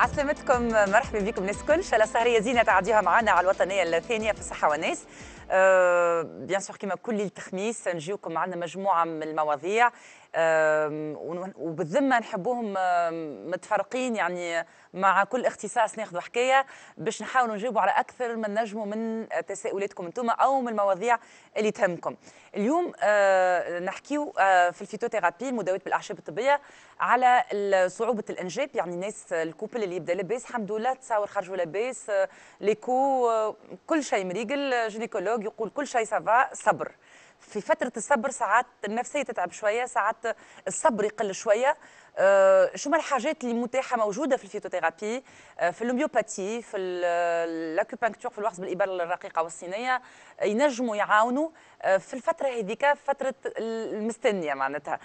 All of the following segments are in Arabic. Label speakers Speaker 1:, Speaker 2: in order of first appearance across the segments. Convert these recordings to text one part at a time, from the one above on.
Speaker 1: عسلامتكم، مرحبا بكم الناس الكل. ان شاء الله سهريه زينه تعديها معنا على الوطنيه الثانيه في الصحه والناس. بيان سور كما كل ليله خميس نجيوكم معنا مجموعه من المواضيع وبالذمه نحبوهم متفرقين، يعني مع كل اختصاص ناخذوا حكايه باش نحاولوا نجاوبوا على اكثر من نجموا من تساؤلاتكم انتم او من المواضيع اللي تهمكم. اليوم نحكيو في الفيتوثيرابي المداوات بالاعشاب الطبيه على صعوبه الانجاب، يعني الناس الكوبل اللي يبدا لاباس الحمد لله تصاور خرجوا لاباس ليكو كل شيء مريقل، جينيكولوج يقول كل شيء سافا، صبر. في فترة الصبر ساعات النفسية تتعب شوية، ساعات الصبر يقل شوية. شو ما الحاجات اللي متاحة موجودة في الفيتوثيرابي، في الهوميوباثي، في الاكوبانكتور، في الوخز بالإبر الرقيقة والصينية، ينجموا يعاونوا في الفترة هذيك، فترة المستنية معناتها.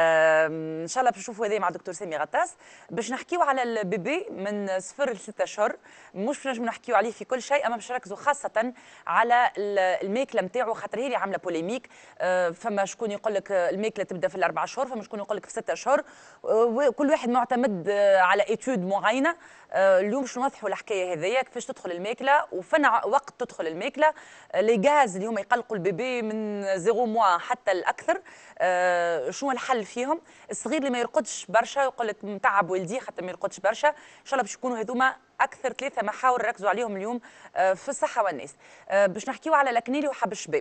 Speaker 1: إن شاء الله باش نشوفوا هذا مع دكتور سامي غطاس باش نحكيو على البيبي من 0 ل 6 أشهر. مش باش نجموا نحكيو عليه في كل شيء، أما باش نركزوا خاصة على الماكلة نتاعو، خاطر هي اللي عاملة بوليميك. فما شكون يقول لك الماكلة تبدا في ال4 أشهر، فما شكون يقول لك في 6 أشهر، وكل واحد معتمد على ايتود معينه. اليوم باش نوضحوا الحكايه هذيا، كيفاش تدخل الماكله وفنا وقت تدخل الماكله، لي غاز اللي هما يقلقوا البيبي من 0 موا حتى الاكثر، شنو الحل فيهم. الصغير اللي ما يرقدش برشا يقول لك متعب ولدي خاطر ما يرقدش برشا، ان شاء الله باش يكونوا هذوما اكثر 3 محاور نركزوا عليهم اليوم في الصحه والناس. باش نحكيو على الكنيلي وحب الشباب.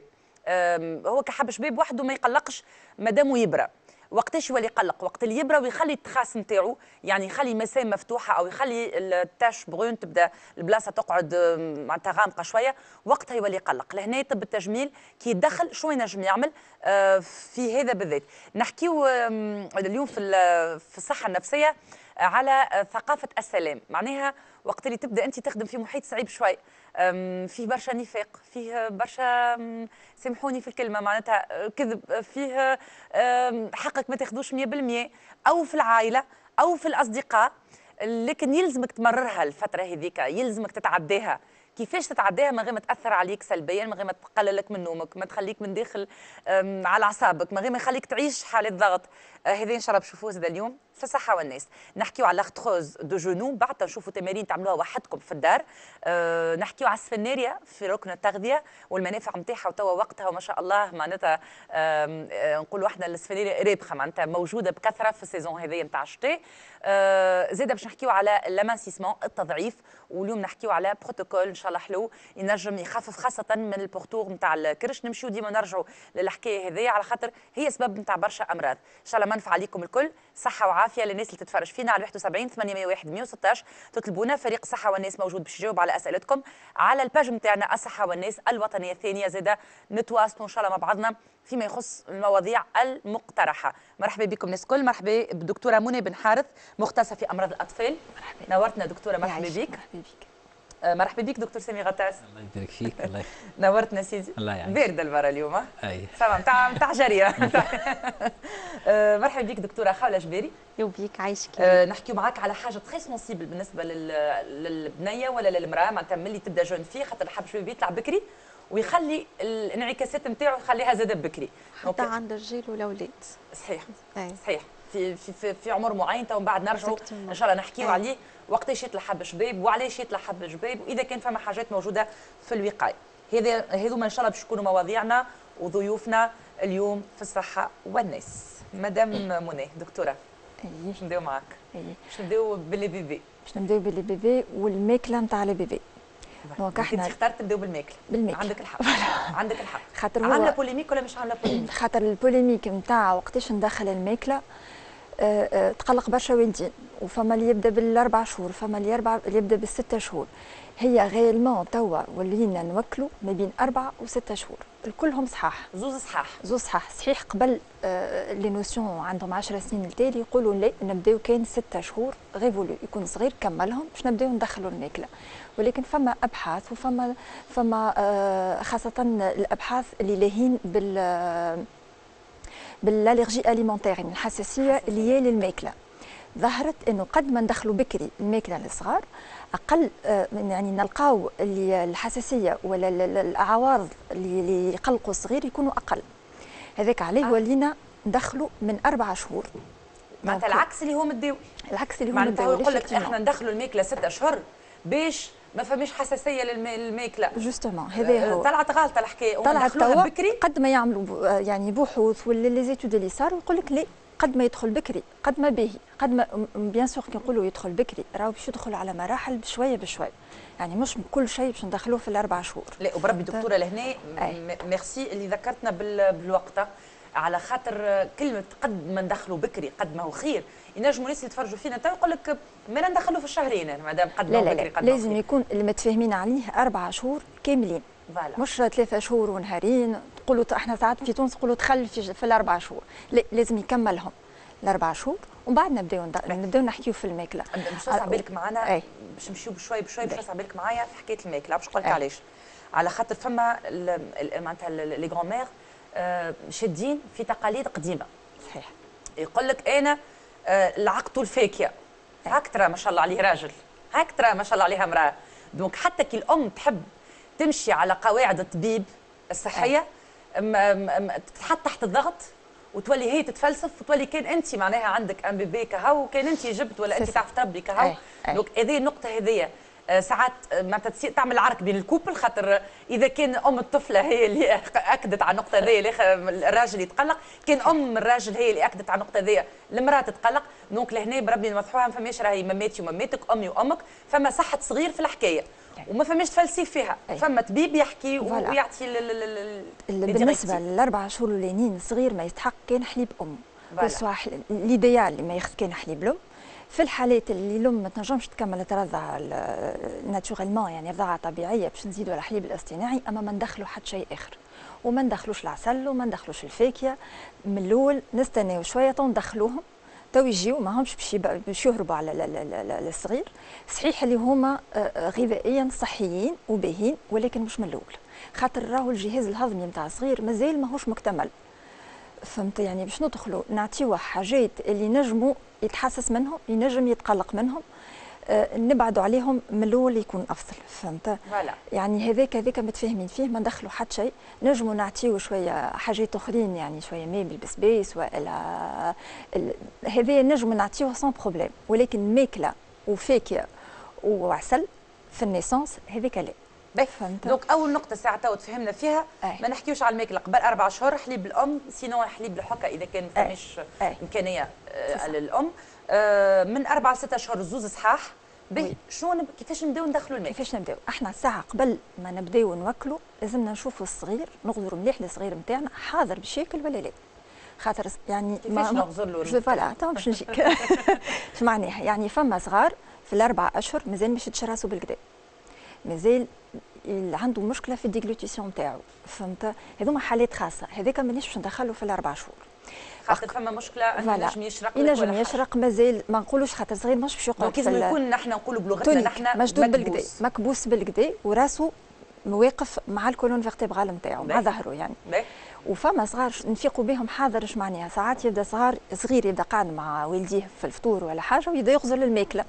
Speaker 1: هو كحب شباب وحده ما يقلقش مادامو يبرى. وقتاش يولي يقلق؟ وقت اللي يبرى ويخلي التخاس نتاعو، يعني يخلي مسام مفتوحه او يخلي التاش برون تبدا البلاصه تقعد معناتها غامقه شويه، وقتها يولي يقلق. لهنا طب التجميل كي يتدخل شو ينجم يعمل في هذا بالذات. نحكيو اليوم في الصحه النفسيه على ثقافه السلام، معناها وقت اللي تبدا انت تخدم في محيط صعيب شوي، فيه برشا نفاق، فيه برشا سامحوني في الكلمه معناتها كذب، فيه حقك ما تاخذوش 100%، او في العائله او في الاصدقاء، لكن يلزمك تمررها الفتره هذيك، يلزمك تتعداها. كيفاش تتعداها من غير ما تاثر عليك سلبيا، من غير ما تقللك من نومك، ما تخليك من داخل على اعصابك، من غير ما يخليك تعيش حاله ضغط. هذا ان شاء الله بشوفوه زاد اليوم في الصحه والناس. نحكيو على لاختروز دو جونو، بعد نشوفوا تمارين تعملوها وحدكم في الدار. نحكيو على السفناريا في ركن التغذيه والمنافع نتاعها، وتوا وقتها وما شاء الله معناتها نقولوا احنا السفناريا رابحه معناتها موجوده بكثره في السيزون هذه نتاع الشتاء. زاده باش نحكيو على لامانسيسمون، التضعيف، واليوم نحكيو على بروتوكول ان شاء الله حلو ينجم يخفف خاصه من البورتور نتاع الكرش. نمشيو ديما نرجعوا للحكايه هذه على خاطر هي سبب نتاع برشا امراض. ان شاء الله منفعه عليكم الكل، صحه وعافيه للناس اللي تتفرج فينا على 71 801 116. تطلبونا فريق الصحه والناس موجود باش يجاوب على اسئلتكم على الباج نتاعنا الصحه والناس الوطنيه الثانيه. زاده نتواصلوا ان شاء الله مع بعضنا فيما يخص المواضيع المقترحه. مرحبا بكم الناس الكل، مرحبا بالدكتوره منى بن حارث مختصه في امراض الاطفال. مرحبا، نورتنا دكتوره، مرحبا بك.
Speaker 2: مرحبا بك.
Speaker 1: مرحبا بك دكتور سامي غطاس.
Speaker 3: الله يبارك فيك. الله
Speaker 1: نورتنا سيدي.
Speaker 3: الله يعينك.
Speaker 1: بارده المره اليوم.
Speaker 3: اي
Speaker 1: سلام تاع جاريه. مرحبا بك دكتوره خوله جبيري.
Speaker 2: يوبيك عايشك.
Speaker 1: نحكيو معاك على حاجه تري سونسيبل بالنسبه للبنيه ولا للمراه، معناتها ملي تبدا جون فيه، خاطر الحب شويه يطلع بكري ويخلي الانعكاسات نتاعو يخليها زاده بكري
Speaker 2: حتى عند الرجال والاولاد.
Speaker 1: صحيح.
Speaker 2: أي.
Speaker 1: صحيح. في عمر معين تو من بعد نرجعوا ان شاء الله نحكيو عليه وقتاش يطلع حب شباب وعلاش يطلع حب شباب، واذا كان فما حاجات موجوده في الوقايه. هذوما ان شاء الله باش يكونوا مواضيعنا وضيوفنا اليوم في الصحه والناس. مدام منى دكتوره، باش نبداو معاك. باش نبداو باللي بيبي.
Speaker 2: باش نبداو باللي بيبي والماكله نتاع لي بيبي.
Speaker 1: دونك احنا اخترت نبداو بالماكله. عندك الحق. عندك الحق.
Speaker 2: خاطر
Speaker 1: عامله بوليميك ولا مش عامله بوليميك؟
Speaker 2: خاطر البوليميك نتاع وقتاش ندخل الماكله تقلق برشا والدين، وفما اللي يبدا بال4 شهور، فما اللي يبدا بال6 شهور. هي غيلمون توا ولينا نوكلوا ما بين 4 و6 شهور، الكلهم صحاح.
Speaker 1: زوز صحاح.
Speaker 2: صحيح قبل لي نوسيون عندهم 10 سنين التالي يقولوا لا نبداو كان 6 شهور غيفولو يكون صغير كملهم باش نبداو ندخلوا الماكله. ولكن فما ابحاث فما خاصه الابحاث اللي لاهين بالالرجي اليمونتير، من الحساسيه اللي هي للماكله. ظهرت انه قد ما ندخلوا بكري الماكله للصغار اقل، يعني نلقاو اللي الحساسيه ولا الاعراض اللي يقلقوا الصغير يكونوا اقل. هذاك عليه ولينا ندخلوا من 4 شهور
Speaker 1: معناتها العكس اللي هو متداول.
Speaker 2: العكس اللي هو
Speaker 1: معناتها
Speaker 2: متداول.
Speaker 1: يقول لك احنا ندخلوا الماكله 6 اشهر باش ما فماش حساسيه للماكله.
Speaker 2: جوستومون هذا هو.
Speaker 1: طلعت غلطه الحكايه،
Speaker 2: طلعت توا
Speaker 1: بكري.
Speaker 2: قد ما يعملوا يعني بحوث ولا لي زيتود اللي صاروا يقول لك لا، قد ما يدخل بكري قد ما باهي، قد ما بيان سور كي نقولوا يدخل بكري راهو باش يدخل على مراحل بشويه بشويه، يعني مش كل شيء باش ندخلوه في الاربع شهور.
Speaker 1: لا وبربي دكتوره لهنا ميرسي اللي ذكرتنا بالوقت، على خاطر كلمه قد ما ندخلوا بكري قد ما هو خير. ينجموا الناس اللي يتفرجوا فينا تو يقول لك ما ندخلوا في الشهرين مادام قد ما هو بكري قد ما هو
Speaker 2: لازم يكون اللي متفاهمين عليه 4 شهور كاملين، مش 3 شهور ونهارين. تقولوا احنا ساعات في تونس نقولوا تخلي في الاربع شهور، لا لازم يكملهم الاربع شهور ومن بعد نبداو نحكيو في الماكله.
Speaker 1: باش توسع بالك معنا باش نمشيو بشوي بشوي، باش توسع بالك معايا في حكايه الماكله. باش نقول لك علاش، على خاطر فما معناتها لي غران مير شادين في تقاليد قديمه.
Speaker 2: صحيح.
Speaker 1: يقول لك انا العقد الفاكهه هاك ترى ما شاء الله عليه راجل، هاك ترى ما شاء الله عليها امراه. دونك حتى كي الام تحب تمشي على قواعد الطبيب الصحيه تتحط تحت الضغط وتولي هي تتفلسف وتولي كان انت معناها عندك ام بيبي كهو، كان انت جبت ولا انت تعرف تربي كهو. دونك هذه النقطه هذيا ساعات معناتها تعمل عرك بين الكوبل، خاطر اذا كان ام الطفله هي اللي اكدت على النقطه هذيا الراجل يتقلق، كان ام الراجل هي اللي اكدت على النقطه هذيا المراه تتقلق. دونك لهنا بربي نوضحوها، ما فماش راهي مماتي ومماتك امي وامك، فما صحه صغير في الحكايه وما فماش تفلسيف فيها. فما طبيب يحكي ويعطي
Speaker 2: بالنسبه للاربع شهور الاولانيين الصغير ما يستحق كان حليب ام، ليديال اللي ما ياخذ كان حليب الام. في الحالات اللي الام ما تنجمش تكمل ترضع ناتوريلمون يعني رضاعه طبيعيه باش نزيدوا على الحليب الاصطناعي، اما ما ندخلوا حتى شيء اخر وما ندخلوش العسل وما ندخلوش الفاكهه. من الاول نستناو شويه تو ندخلوهم، تو يجيو ماهمش باش يهربوا على الصغير. صحيح اللي هما غذائيا صحيين وباهين، ولكن مش من الاول، خاطر راهو الجهاز الهضمي نتاع الصغير مازال ماهوش مكتمل. فهمت يعني باش ندخلوا نعطيوه حاجات اللي نجموا يتحسس منهم، ينجم يتقلق منهم، نبعدوا عليهم من الاول يكون افضل. فهمت؟ يعني هذاك متفاهمين فيه، ما ندخلوا حتى شيء. نجموا نعطيو شويه حاجات اخرين، يعني شويه ماء بالبسباس ولا هذا نجموا نعطيوه سون بروبليم، ولكن ماكله وفاكهه وعسل في النيسانس هذاك لا.
Speaker 1: فهمت. دونك اول نقطه ساعه تو تفهمنا فيها ما نحكيوش على الماكله قبل 4 شهور حليب الام، سينو حليب الحكه اذا كان فماش امكانيه للام. من 4 ل 6 اشهر الزوز صحاح. شنو كيفاش نبداو ندخلوا الماء؟
Speaker 2: كيفاش نبداو؟ احنا ساعه قبل ما نبداو نوكلوا لازمنا نشوفوا الصغير، نغزروا مليح الصغير نتاعنا حاضر باش ياكل ولا لا. خاطر يعني
Speaker 1: كيفاش نغزر له؟
Speaker 2: فوالا تو باش نجيك. اش معناها؟ يعني فما صغار في ال4 اشهر مازال مش يتش راسو بالكدا، مازال عنده مشكله في الديغلوتيسيون نتاعو. فهمت؟ هذوما حالات خاصه، هذاك مانيش باش ندخلوا في ال4 شهور.
Speaker 1: خاطر فما مشكله انه ينجم يشرق،
Speaker 2: ينجم يشرق مازال ما نقولوش خاطر صغير مش باش يقعد.
Speaker 1: كيف يكون نحن نقولوا بلغتنا نحن
Speaker 2: مشدود بالكدا، مكبوس بالكدا وراسه واقف مع الكولون فيرتيبرال نتاعو مع ظهره يعني. وفما صغار نفيقوا بهم حاضر. اش معناها؟ ساعات يبدا صغير يبدا قاعد مع والديه في الفطور ولا حاجه ويبدا يغزر الماكله،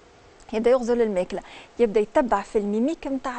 Speaker 2: يبدا يتبع في الميميك نتاع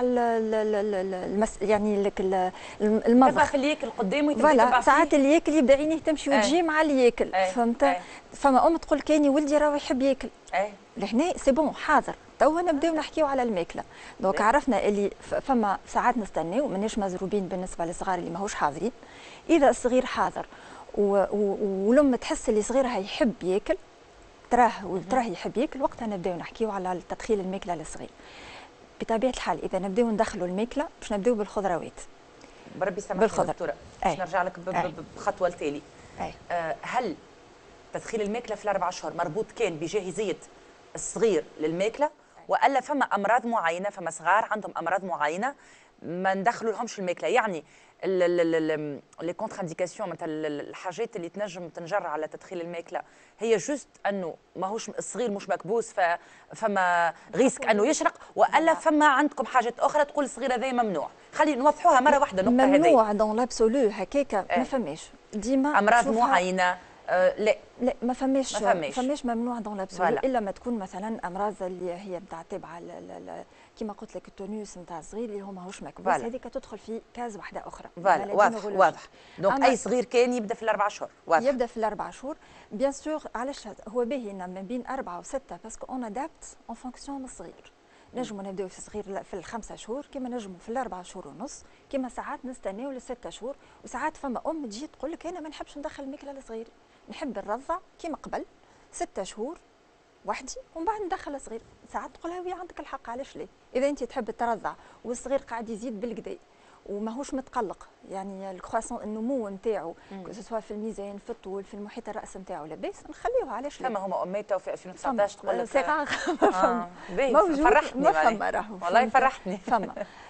Speaker 2: يعني المضغ،
Speaker 1: يتبع في اللي ياكل قدامه يتبع
Speaker 2: ساعات اللي ياكل يبدا عينيه تمشي وتجي مع اللي ياكل. فهمت؟ فما ام تقول كاني ولدي راه يحب ياكل، لهنا سي بون حاضر توا نبداو نحكيو على الماكله. دونك عرفنا اللي فما ساعات نستناو ماناش مزروبين بالنسبه للصغار اللي ماهوش حاضرين. اذا الصغير حاضر ولما تحس اللي صغيرها يحب ياكل، تراه يحب ياكل، وقتها نبداو نحكيو على تدخيل الماكله للصغير. بطبيعه الحال اذا نبداو ندخلوا الماكله باش نبداو بالخضروات.
Speaker 1: بربي سامحني دكتوره باش نرجع لك بخطوه التالي. هل تدخيل الماكله في ال4 اشهر مربوط كان بجاهزيه الصغير للماكله، والا فما امراض معينه، فما صغار عندهم امراض معينه ما ندخلوا لهمش الماكله؟ يعني لي كونتر انديكاسيون مثلا الحاجات اللي تنجم تنجر على تدخيل الماكله هي جوست انه ماهوش الصغير مش مكبوس فما ريسك انه يشرق، والا فما عندكم حاجات اخرى تقول الصغير هذا ممنوع؟ خلي نوضحوها مره واحده النقطه هذه.
Speaker 2: ممنوع دون لابسولو هكاكا ما فماش، ديما
Speaker 1: امراض معينه لا
Speaker 2: لا ما
Speaker 1: فماش
Speaker 2: ممنوع دون لابسولو الا ما تكون مثلا امراض اللي هي نتاع تبع كيما قلت لك التونيوس نتاع الصغير اللي هو ماهوش مكبوس، هذيك تدخل في كاز واحده اخرى.
Speaker 1: واضح. دونك اي صغير كان يبدا في الاربع شهور، واضح.
Speaker 2: يبدا في الاربع شهور بيان سور. علاش هو باهي ما بين 4 و6 باسكو اون ادابت اون فونكسيون من الصغير. نجموا نبداو في الصغير في الخمسة شهور، كيما نجموا في الاربع شهور ونص، كيما ساعات نستناو للستة شهور، وساعات فما تجي تقول لك انا ما نحبش ندخل الماكله للصغير، نحب نرضع كيما قبل 6 شهور وحدي ومن بعد ندخل الصغير. ساعات تقولها وي عندك الحق، علاش ليه؟ اذا انت تحب ترضع والصغير قاعد يزيد بالكدا وماهوش متقلق، يعني الكرواسون النمو نتاعو سواء في الميزان في الطول في المحيط الراس نتاعو لاباس، نخليوه. علاش لا؟
Speaker 1: فما هما اميته في 2019 تقول لك
Speaker 2: صغار
Speaker 1: موجود، فرحتني
Speaker 2: ما فما راهو
Speaker 1: والله فرحتني.
Speaker 2: فما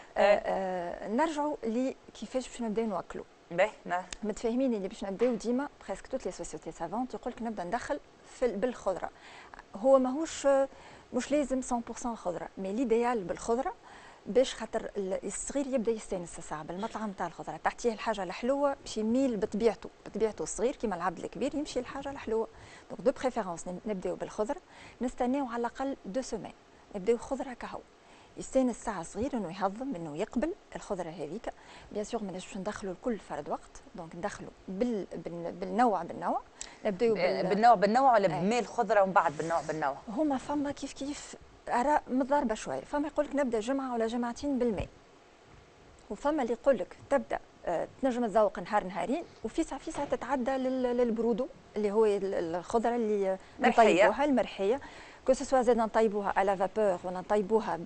Speaker 2: نرجعوا لكيفاش باش نبداو نوكلوا. متفاهمين اللي باش نبداو ديما بريسك توت لي سوسيتي سافونت يقول لك نبدا ندخل بالخضره. هو ماهوش مش لازم 100% خضره، مي ليديال بالخضره باش خاطر الصغير يبدا يستانس الساعه بالمطعم تاع الخضره، تعطيه الحاجه الحلوه باش يميل بطبيعته الصغير كيما العبد الكبير يمشي الحاجه الحلوه. دونك دو بريفيرونس نبداو بالخضره، نستناو على الاقل 2 سيمين نبداو خضره كهو، يستانس الساعه صغير انه يهضم انه يقبل الخضره هذيك. بيان سور ما نجمش ندخلوا الكل فرد وقت، دونك ندخلوا بالنوع نبداو
Speaker 1: بالنوع ولا بمال الخضره ومن بعد بالنوع
Speaker 2: هما فما كيف اراء متضاربه شويه. فما يقول لك نبدا جمعه ولا جمعتين بالماء، وفما اللي يقول لك تبدا تنجم تذوق نهار نهارين، وفي ساعه تتعدى للبرودو اللي هو الخضره اللي نطيبوها المرحيه، كو سوا زاد نطيبوها على فابور ولا نطيبوها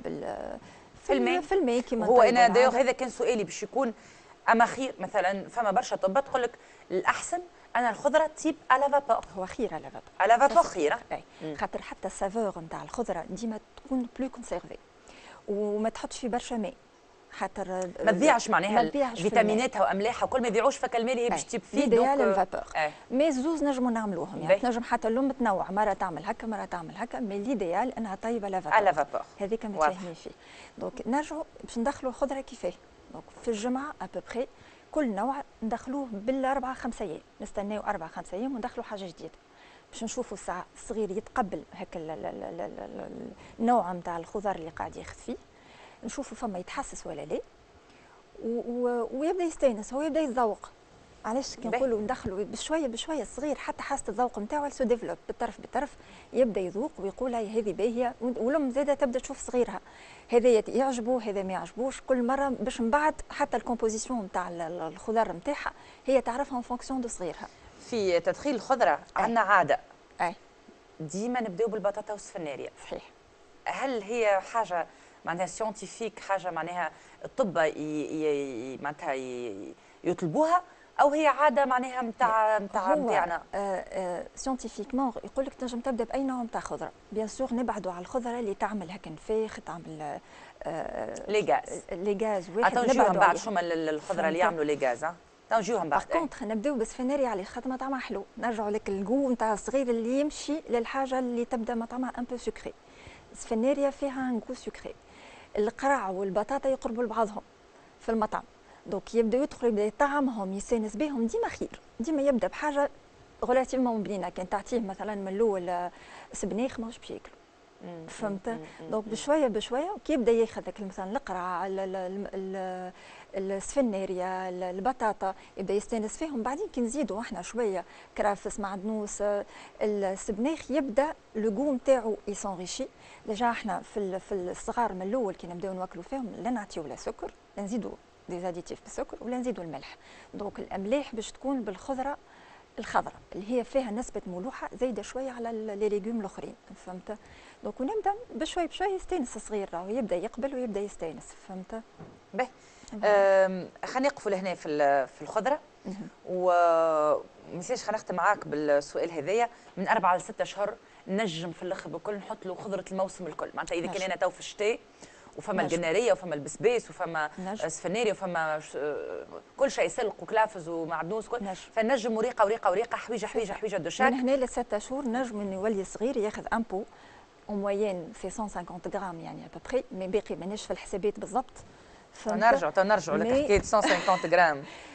Speaker 2: في الماء كيما
Speaker 1: هو انا دايوغ هذا كان سؤالي باش يكون اما خير. مثلا فما برشا طبات تقول لك الاحسن انا الخضره تيب على فابور.
Speaker 2: هو خير على فابور،
Speaker 1: على فابور خير،
Speaker 2: خاطر حتى السافور نتاع الخضره ديما تكون بلو كونسيرفي، وما تحطش في برشا ماء خاطر
Speaker 1: ما تضيعش معناها فيتاميناتها واملاحها وكل ما يضيعوش فك الماء اللي هي باش تجيب فيه.
Speaker 2: دونك الفابور مي زوز نجموا نعملوهم، يعني تنجم حتى اللون متنوع، مره تعمل هكا مره تعمل هكا، مي ليديال انها طيبه على فابور. هذيك متفاهمين فيه. دونك نرجعوا باش ندخلوا الخضره كيفاه. دونك في الجمعه ابوبري كل نوع ندخلوه بالاربعه 5 ايام، نستناو 4 5 ايام وندخلوا حاجه جديده باش نشوفوا الساعه الصغير يتقبل هكا النوع نتاع الخضر اللي قاعد ياخذ فيه، نشوفوا فما يتحسس ولا لا، ويبدا يستانس، هو يبدا يتذوق. علاش كي نقولوا ندخلوا بشويه بشويه الصغير حتى حاسه الذوق نتاعو سو ديفلوب بالطرف يبدا يذوق ويقول هاي هذه باهيه، ولم زاده تبدا تشوف صغيرها هذا يعجبه هذا ما يعجبوش كل مره، باش من بعد حتى الكومبوزيسيون نتاع الخضر نتاعها هي تعرفها اون فونكسيون دو صغيرها.
Speaker 1: في تدخيل الخضره عندنا عاده ديما نبداو بالبطاطا والسفناريا.
Speaker 2: صحيح.
Speaker 1: هل هي حاجه معناها سيونتيفيك، حاجه معناها الطب معناتها يطلبوها، او هي عاده معناها نتاعنا؟
Speaker 2: سيونتيفيكمون يقول لك تنجم تبدا باي نوع نتاع خضره، بيان سور نبعدوا على الخضره اللي تعمل هكا نفاخ، تعمل لي غاز واحد.
Speaker 1: تنجيوهم بعد شو الخضره اللي يعملوا لي غاز، تنجيوهم بعد.
Speaker 2: باغ كونتخ نبداو بالسفناري على خاطر مطعمها حلو، نرجعوا لك الجو نتاع الصغير اللي يمشي للحاجه اللي تبدا مطعمها ان بو سكري. السفناريه فيها ان جو سكري، القرع والبطاطا يقربوا لبعضهم في المطعم، دونك يبدا يدخل يبدا يطعمهم يستانس بهم، ديما خير، ديما يبدا بحاجه غولاتيفمون بنينه. كان تعطيه مثلا من الاول سبناخ ماهوش باش ياكلوا، فهمت؟ دونك بشويه بشويه كي يبدا ياخذ مثلا القرع السفناريا البطاطا يبدا يستانس فيهم، بعدين كي نزيدوا احنا شويه كرافس معدنوس السبناخ يبدا لو غو نتاعو يسونغيشي. ديجا احنا في الصغار من الاول كي نبداو ناكلوا فيهم لا نعطيو لا سكر، لا نزيدوا دي زاديتيف بالسكر ولا نزيدوا الملح. دونك الاملاح باش تكون بالخضره الخضراء اللي هي فيها نسبه ملوحه زايده شويه على لي ليغوم الاخرين، فهمت؟ دونك ونبدا بشوي بشوي يستانس الصغير، راهو يبدا يقبل ويبدا يستانس، فهمت؟
Speaker 1: باهي. خلينا نقفوا لهنا في الخضره، ومنساش خلينا نختم معاك بالسؤال هذايا. من 4 ل 6 اشهر نجم في الاخر بكل نحط له خضره الموسم الكل، معناتها اذا كان انا تو في الشتاء وفما الجناريه وفما البسباس وفما سفناري وفما كل شيء سلق وكلافز ومعدنوس فنجم وريقه حويجه دوشاك.
Speaker 2: من هنا ل 6 شهور نجم انه يولي صغير ياخذ ان بو اون موين سي 150 غرام يعني ابوبري، مي باقي ماناش في الحسابات بالضبط.
Speaker 1: نرجعوا لك حكايه 150 غرام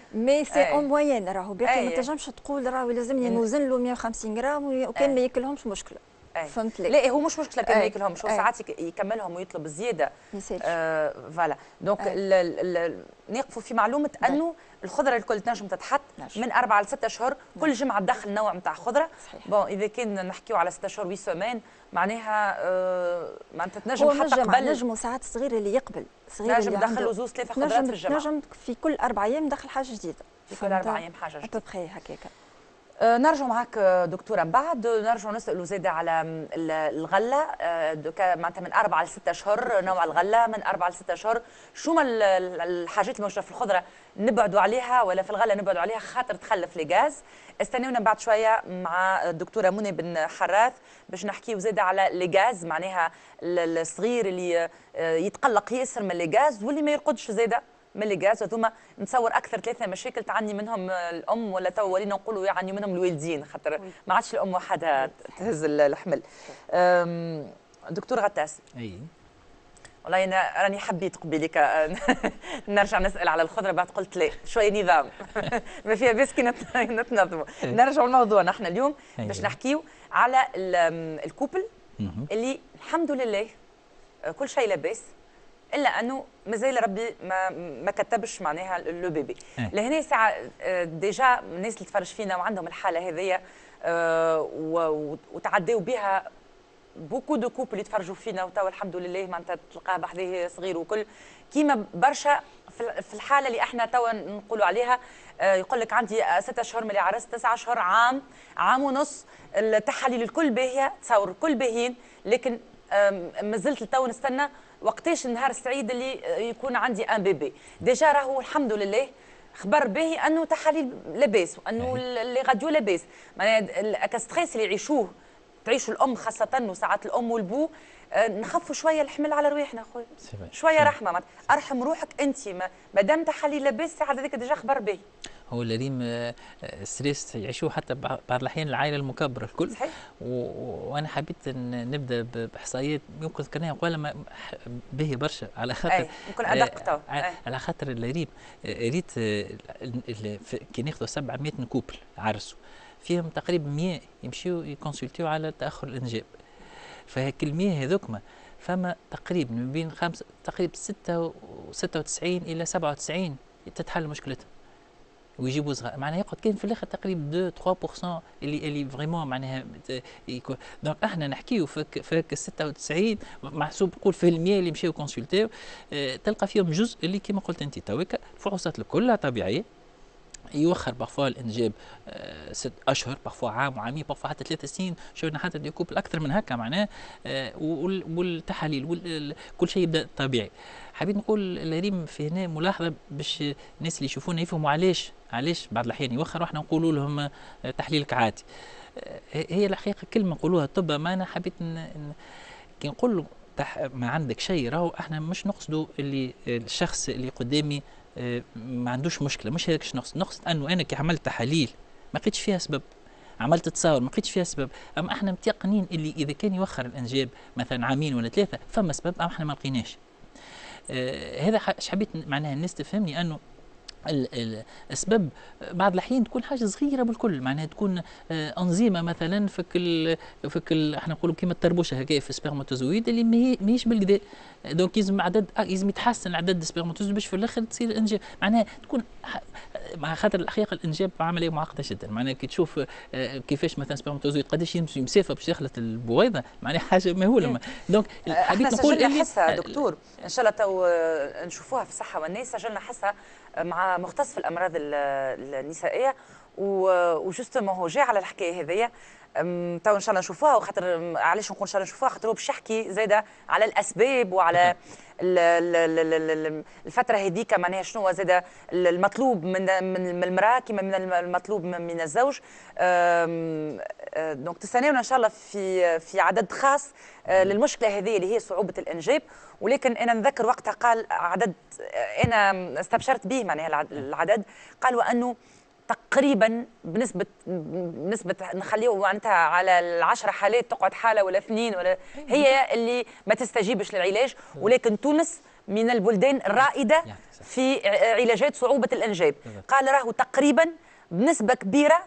Speaker 2: مي سي اون موين راهو باقي ما
Speaker 1: أي.
Speaker 2: تنجمش تقول راهو لازمني نوزن له 150 غرام وكان ما ياكلهمش مشكله. فهمت لك؟
Speaker 1: لا هو مش مشكله كان ما ياكلهمش، هو
Speaker 2: أي.
Speaker 1: ساعات يكملهم ويطلب زياده.
Speaker 2: يسالش.
Speaker 1: فوالا دونك نقفوا في معلومه انه الخضره الكل تنجم تتحط من 4 ل 6 اشهر، كل جمعه تدخل نوع نتاع خضره. بون اذا كان نحكيو على 6 اشهر 8 سيمان معناها معناتها تنجم حتى قبل
Speaker 2: نجموا ساعات صغير اللي يقبل،
Speaker 1: صغير اللي ندخل له زوز 3 خضرات في الجمعه،
Speaker 2: نجم في كل 4 ايام ندخل حاجه جديده،
Speaker 1: في كل 4 ايام حاجه جديده
Speaker 2: ابوبخي هكاك.
Speaker 1: نرجع معك دكتوره بعد نرجع نسالوا زاده على الغله، معناتها من 4 ل 6 اشهر نوع الغله، من 4 ل 6 اشهر شو ما الحاجات الموجوده في الخضره نبعدوا عليها ولا في الغله نبعدوا عليها خاطر تخلف لي غاز. استنونا بعد شويه مع الدكتوره منى بن حراث باش نحكيو زاده على لي غاز، معناها الصغير اللي يتقلق ياسر من لي غاز واللي ما يرقدش زاده من لي غاز، وثم نتصور اكثر 3 مشاكل تعاني منهم الام، ولا تو ولينا نقولوا يعاني منهم الوالدين خاطر ما عادش الام وحدها تهز الحمل. دكتور غطاس.
Speaker 3: اي
Speaker 1: والله انا راني حبيت قبيلك نرجع نسال على الخضره، بعد قلت لا شويه نظام ما فيها بس كي نتنظموا. نرجعوا لموضوعنا احنا اليوم باش نحكيو على الكوبل اللي الحمد لله كل شيء لاباس، الا انه مازال ربي ما كتبش معناها لو بيبي. لهنا ساعه ديجا الناس اللي تفرج فينا وعندهم الحاله هذيا وتعداو بها بوكو دو كوبل اللي يتفرجوا فينا وتوا الحمد لله معناتها تلقاه بحذاه صغير وكل كيما برشا في الحاله اللي احنا توا نقولوا عليها. يقول لك عندي 6 اشهر ملي عرست، 9 اشهر، عام ونص، التحاليل الكل باهيه، تصور الكل باهيين، لكن مازلت لتو نستنى وقتاش النهار السعيد اللي يكون عندي ان بيبي. ديجا راهو الحمد لله خبر باهي انه تحاليل لاباس وانه لي راديو لاباس، معناها الكاستريس اللي يعيشوه تعيشوا الام خاصه وساعات الام والبو، نخفوا شويه الحمل على رواحنا خويا، شويه رحمه، ارحم روحك انت، ما دام تحاليل لاباس ساعه هذيك ديجا خبر باهي.
Speaker 3: هو الريم ستريس يعيشوه حتى بعض الاحيان العائله المكبره الكل.
Speaker 1: صحيح.
Speaker 3: وانا حبيت نبدا باحصائيات يمكن ذكرناها قبل باهيه برشا على خاطر
Speaker 1: يمكن ادق
Speaker 3: على خاطر الريم ريت كي ناخذوا 700 كوبل عرسوا فيهم تقريبا 100 يمشيوا يكونسلتيو على تاخر الانجاب، فهيك ال 100 هذوكما فما تقريبا من بين تقريبا 96 الى 97 تتحل مشكلتهم ويجيبوا صغار، معناها يقعد كاين في الاخر تقريبا 2-3% اللي فريمون معناها دونك احنا نحكيو في 96 محسوب نقول في المية اللي مشاو كونسلتيو تلقى فيهم جزء اللي كما قلت انت تويكا الفحوصات كلها طبيعيه، يوخر بارفوا الانجاب 6 اشهر، بارفوا عام وعامين، بارفوا حتى 3 سنين، شفنا حتى دي كوبل اكثر من هكا معناه، والتحاليل كل شيء يبدا طبيعي. حبيت نقول الريم في هنا ملاحظه باش الناس اللي يشوفونا يفهموا علاش بعض الاحيان يوخر واحنا نقولوا لهم تحليلك عادي. هي الحقيقه كلمه نقولوها طب، ما انا حبيت كي نقول ما عندك شيء راهو احنا مش نقصدوا اللي الشخص اللي قدامي ما عندوش مشكله، مش هيك نقصد انه انا كي عملت تحاليل ما لقيتش فيها سبب، عملت تصاور ما لقيتش فيها سبب، اما احنا متيقنين اللي اذا كان يوخر الانجاب مثلا عامين ولا 3 فما سبب، اما احنا ما لقيناش. هذا حبيت معناها الناس تفهمني انه الاسباب بعض الاحيان تكون حاجه صغيره بالكل، معناها تكون انزيمه مثلا احنا نقولوا كيما الطربوشه هكا في السبرماتوزويد اللي ماهيش بالكدا، دونك لازم يتحسن عدد السبرماتوزويد باش في الاخر تصير الانجاب، معناها تكون مع خاطر الحقيقه الانجاب عمليه معقده جدا، معناها كي تشوف كيفاش مثلا السبرماتوزويد قداش يمشي مسافه باش دخلت البويضه، معناها حاجه مهوله. دونك
Speaker 1: حبيت نقول سجلنا حصه دكتور ان شاء الله تو نشوفوها في الصحه والناس، سجلنا حصه مع مختص في الامراض النسائيه وجوستومون هو جاي على الحكايه هذيا، تو ان شاء الله نشوفوها. وخاطر علاش نقول ان شاء الله نشوفوها، خاطر هو باش يحكي زاده على الاسباب وعلى الفتره هذيك معناها شنو زاده المطلوب من المراه كما من المطلوب من الزوج. دونك تستناونا ان شاء الله في عدد خاص للمشكله هذه اللي هي صعوبه الانجاب. ولكن انا نذكر وقتها قال عدد انا استبشرت به معناها العدد، قال وانه تقريبا بنسبه نخليه معناتها على 10 حالات تقعد حاله ولا 2 ولا هي اللي ما تستجيبش للعلاج، ولكن تونس من البلدان الرائده في علاجات صعوبه الانجاب. قال راهو تقريبا بنسبه كبيره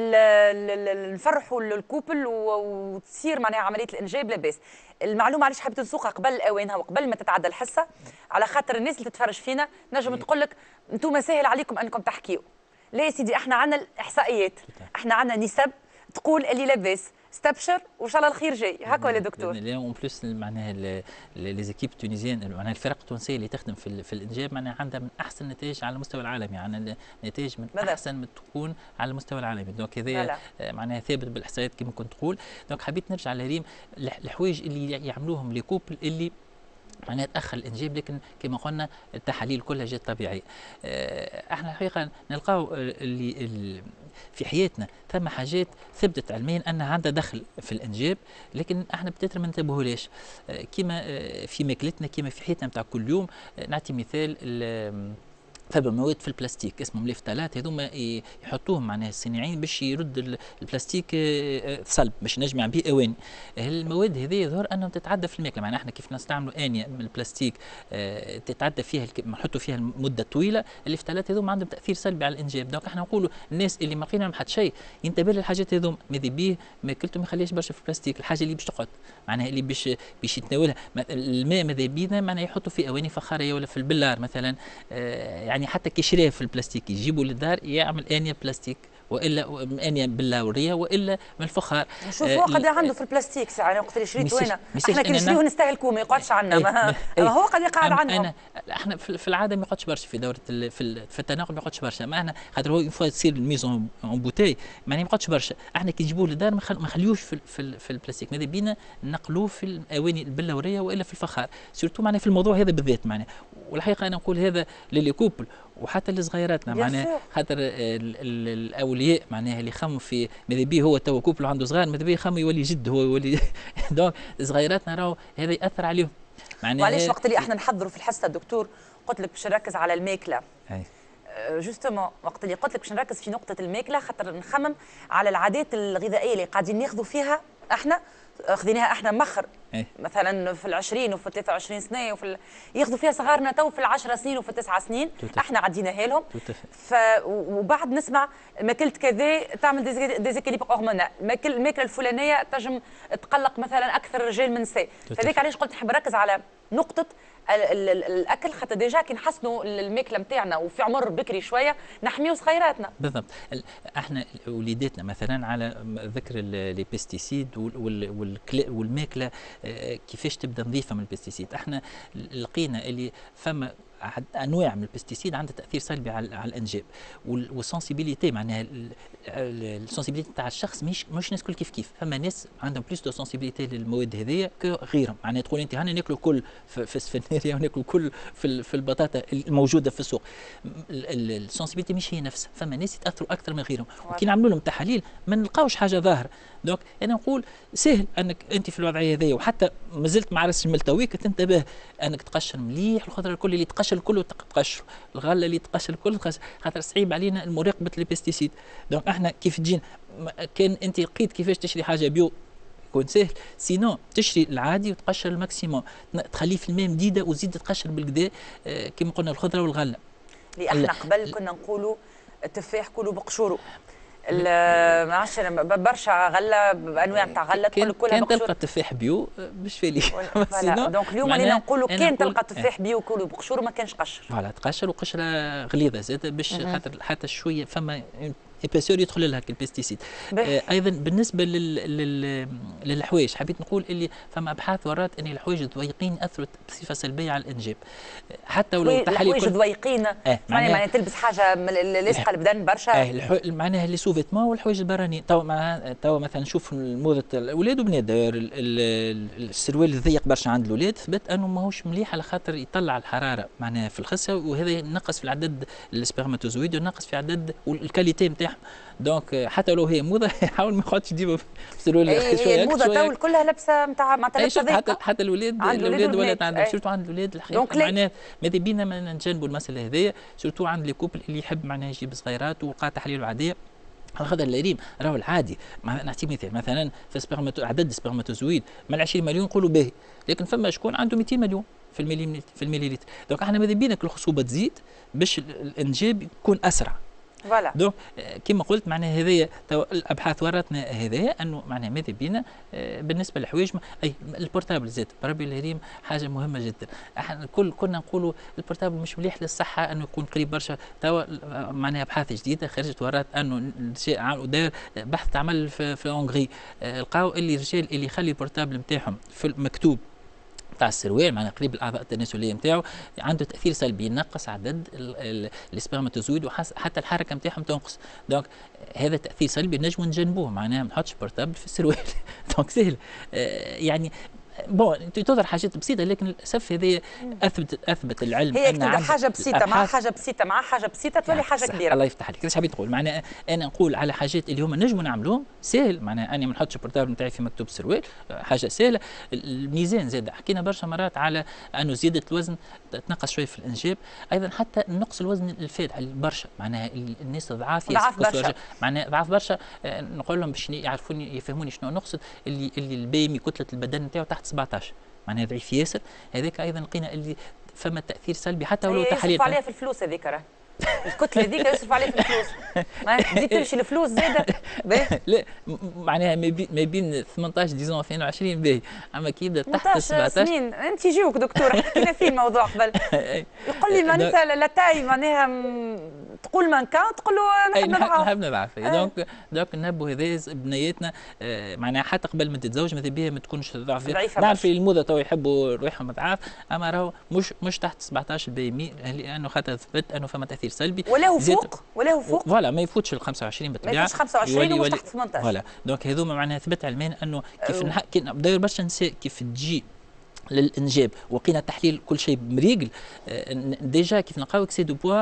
Speaker 1: نفرحوا الكوبل وتصير معناها عمليه الانجاب لاباس. المعلومه علاش حبيت نسوقها قبل اوانها وقبل ما تتعدى الحصه، على خاطر الناس اللي تتفرج فينا نجم تقول لك انتم سهل عليكم انكم تحكيوا. لا يا سيدي، احنا عندنا الاحصائيات، احنا عندنا نسب تقول اللي لاباس، استبشر وان شاء الله الخير جاي. هكا ولا دكتور؟
Speaker 3: اون بلوس معناها لي زيكيب تونيزيان، معناها الفرق التونسيه اللي تخدم في الانجاب معناها عندها من احسن النتائج على المستوى العالمي، يعني نتائج من احسن ما تكون على المستوى العالمي. دونك هذا معناها ثابت بالاحصائيات كما كنت تقول. دونك حبيت نرجع لريم الحوايج اللي يعملوهم لي كوبل اللي معناها تاخر الانجاب، لكن كما قلنا التحاليل كلها جات طبيعيه. احنا الحقيقه نلقاو اللي في حياتنا ثم حاجات ثبتت علميا انها عندها دخل في الانجاب، لكن احنا بتاتر ما ننتبهولهاش. كما في ماكلتنا كما في حياتنا نتاع كل يوم. نعطي مثال، فما مواد في البلاستيك اسمهم ليفتالات، هذوما يحطوهم معناها الصناعيين باش يرد البلاستيك صلب باش نجمع به اواني. المواد هذه يظهر انهم تتعدى في الماكله، معناها احنا كيف نستعملوا انيه من البلاستيك تتعدى فيها نحطوا فيها المده طويله، الليفتالات هذوما عندهم تاثير سلبي على الانجاب. دونك احنا نقولوا الناس اللي ما لقينا لهم حتى شيء ينتبه للحاجات هذوما، ماذا بيه ماكلته ما يخليهاش برشا في البلاستيك، الحاجه اللي باش تقعد معناها اللي باش يتناولها. الماء ماذا بينا معناها يحطوا فيه اواني فخاريه ولا في البلار مثلا، يعني حتى كي يشريه في البلاستيك يجيبوا للدار يعمل انيه بلاستيك والا انيه باللاوريه والا من الفخار.
Speaker 1: نشوف هو قد عنده في البلاستيك ساعه انا وقت اللي شريته انا، احنا كي نشريوه نستهلكوه ما يقعدش عندنا. هو قد يقعد عندهم.
Speaker 3: احنا في العاده ما يقعدش برشا في دوره في التناقل، ما يقعدش برشا. ما احنا خاطر هو فوا تصير الميزون اون بوتاي ما يقعدش برشا. احنا كي نجيبوه للدار ما نخليوش في البلاستيك، ماذا بينا نقلوه في الاواني باللاوريه والا في الفخار، سورتو معناها في الموضوع هذا بالذات معناها. والحقيقه انا نقول هذا للي كوبل وحتى لصغيراتنا معناها، خاطر الاولياء معناها اللي يخموا في ماذا بيه هو تو كوبل عنده صغار، ماذا بيه يخموا يولي جد هو يولي دونك صغيراتنا راهو هذا ياثر عليهم
Speaker 1: معناها. وعلاش وقت اللي احنا نحضروا في الحصه الدكتور قلت لك باش نركز على الماكله. جوستومون وقت اللي قلت لك باش نركز في نقطه الماكله، خاطر نخمم على العادات الغذائيه اللي قاعدين ناخذوا فيها احنا، خذيناها احنا مخر مثلا في ال20 وفي 23 سنه ياخذوا فيها صغارنا تو في ال10 سنين وفي ال9 سنين، احنا عديناها لهم. وبعد نسمع ماكلت كذا تعمل ديزيكيليبر هرمونال، الماكله الفلانيه تنجم تقلق مثلا اكثر رجال من نساء. فذاك علاش قلت نحب نركز على نقطه الاكل، خاطر ديجا كي نحسنوا الماكله نتاعنا وفي عمر بكري شويه نحميو صغيراتنا.
Speaker 3: بالضبط. احنا وليداتنا مثلا على ذكر لي بيستيسيد والماكله كيفاش تبدا نظيفه من البيستيسيد. احنا لقينا اللي فما انواع من البيستيسيد عندها تاثير سلبي على الانجاب، والسنسيبيليتي معناها السنسيبيليتي تاع الشخص مش الناس كل كيف. فما ناس عندهم بلوس دو سنسيبيليتي للمواد هذيا كغيرهم، معناها تقول انت هنا ناكلوا كل في السفناريا وناكلوا كل في البطاطا الموجوده في السوق. السنسيبيليتي مش هي نفسها، فما ناس يتاثروا اكثر من غيرهم، وكي نعملوا لهم تحاليل ما نلقاوش حاجه ظاهره. دونك انا نقول سهل انك انت في الوضعيه هذيا وحتى مازلت ما عرفتش ملتويك تنتبه انك تقشر مليح، الخضره الكل اللي تقشر الكل تقشر، الغله اللي تقشر الكل تقشر، خاطر صعيب علينا مراقبه البيستيسيد. دونك احنا كيف تجينا كان انت لقيت كيفاش تشري حاجه بيو يكون سهل، سينو تشري العادي وتقشر الماكسيموم، تخليه في الماء مديده وزيد تقشر بالكدا كما قلنا الخضره والغله.
Speaker 1: اللي احنا قبل كنا نقولوا التفاح كلوا بقشوره، ما عادش برشا غله بانواع نتاع غله تقول كلها
Speaker 3: كان تلقى التفاح بيو مش فالي.
Speaker 1: دونك اليوم اللي نقولوا كان تلقى التفاح بيو كلوا بقشوره ما كانش قشر.
Speaker 3: فوالا تقشر وقشره غليظه زاد باش خاطر حتى شويه فما ايباسور يدخل لها البيستيسيد. ايضا بالنسبه للحوايج حبيت نقول اللي فما ابحاث ورات ان الحوايج الضويقين اثروا بصفه سلبيه على الانجاب، حتى ولو
Speaker 1: تحليل الحوايج الضويقين معناها تلبس حاجه لاصقه البدن برشا.
Speaker 3: معناها لي سوفيتمون والحوايج البرانيين. تو مثلا نشوف موضه الاولاد وبنات السروال الضيق برشا عند الاولاد ثبت انه ماهوش مليح على خاطر يطلع الحراره معناها في الخصيه، وهذا ينقص في العدد السبرماتوزويد وينقص في عدد والكاليتي نتاعهم. دونك حتى لو هي موضه يحاول ما يقعدش يجيبوا سروال
Speaker 1: شويه. الموضه تو كلها لابسه نتاع
Speaker 3: حتى الولاد ولا عند سورتو عند الولاد الحقيقه معناها ماذا بينا ما نتجنبوا المساله هذيا، سورتو عند لي كوبل اللي يحب معناها يجيب صغيرات وقع تحاليل عاديه. على خاطر الريم راهو العادي نعطي مثال مثلا في عدد السبرماتوزويد من 20 مليون نقولوا باهي، لكن فما شكون عنده 200 مليون في المليلتر. دونك احنا ماذا بينا الخصوبه تزيد باش الانجاب يكون اسرع.
Speaker 1: فوالا
Speaker 3: دونك كما قلت معناها هذايا الابحاث ورتنا هذايا انه معناها ماذا بينا بالنسبه للحوايج اي البورتابل زاد بربي الكريم حاجه مهمه جدا. احنا الكل كنا نقولوا البورتابل مش مليح للصحه انه يكون قريب برشا. توا معناها ابحاث جديده خرجت ورات انه وداير بحث عمل في هونغري لقاو اللي الرجال اللي يخلي البورتابل نتاعهم في المكتوب تاع السروال معناها قريب الاعضاء التناسليه نتاعو عنده تاثير سلبي، ينقص عدد السبرماتوزويد وحتى الحركه نتاعهم تنقص. دونك هذا تاثير سلبي نجموا نجنبوه، معناها ما نحطش بورتابل في السروال. دونك سهل يعني بون تظهر حاجات بسيطه لكن للاسف هذه اثبت العلم
Speaker 1: هي
Speaker 3: ان
Speaker 1: حاجه بسيطه مع حاجه بسيطه مع حاجه بسيطه تولي حاجه كبيره.
Speaker 3: الله يفتح عليك. ايش حبيت نقول؟ معناها انا نقول على حاجات اللي هما نجموا نعملوهم سهل، معناها اني ما نحطش البورتابل نتاعي في مكتوب السروال حاجه سهله. الميزان زاد حكينا برشا مرات على انه زياده الوزن تنقص شويه في الانجاب، ايضا حتى نقص الوزن الفادح برشا، معناها الناس الضعاف
Speaker 1: برشا
Speaker 3: معناها ضعاف برشا. نقول لهم باش يعرفوني يفهموني شنو نقصد، اللي البيمي كتله البدن نتاعو تحت 17 معناها ضعيف ياسر، هذاك ايضا لقينا اللي فما تاثير سلبي حتى ولو تحاليل
Speaker 1: يصرف عليها في الفلوس هذيك راه الكتله هذيك يصرف عليها في الفلوس ما تزيد تمشي الفلوس زاده.
Speaker 3: لا معناها ما بين 18 ديزون 22 باهي، اما كي يبدا تحت 17
Speaker 1: سنين انت يجيوك دكتور حكينا فيه الموضوع قبل يقول لي معناتها لا تاي معناها تقول من كان تقول له
Speaker 3: نحب نضعف. دونك نحبوا هذا بنياتنا معناها حتى قبل ما تتزوج ماذا بها ما تكونش ضعيفه. نعرف الموضه تو يحبوا روحهم ضعاف، اما راهو مش تحت 17 بي لانه خاطر ثبت انه فما تاثير سلبي
Speaker 1: ولا هو فوق ولا هو فوق
Speaker 3: فوالا ما يفوتش ال 25 بالطبيعه،
Speaker 1: ما يفوتش 25 ومش تحت 18
Speaker 3: فوالا. دونك هذوما معناها ثبت علميا انه كيف داير برشا نساء كيف تجي للانجاب وقينا تحليل كل شيء مريقل ديجا كيف نلقاو اكسي دو بوا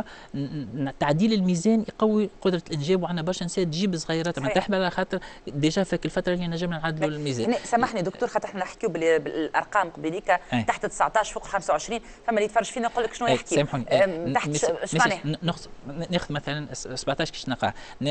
Speaker 3: تعديل الميزان يقوي قدره الانجاب، وعندنا برشا نساء تجيب صغيرات ما تحمل على خاطر ديجا فك الفتره اللي نجمنا نعدلوا الميزان.
Speaker 1: سامحني دكتور خاطر احنا نحكيو بالارقام قبيليك تحت 19 فوق 25 فما اللي يتفرج فينا يقول لك شنو يحكي.
Speaker 3: سامحوني
Speaker 1: تحت اش معناها
Speaker 3: ناخذ مثلا 17 كيش نلقاه.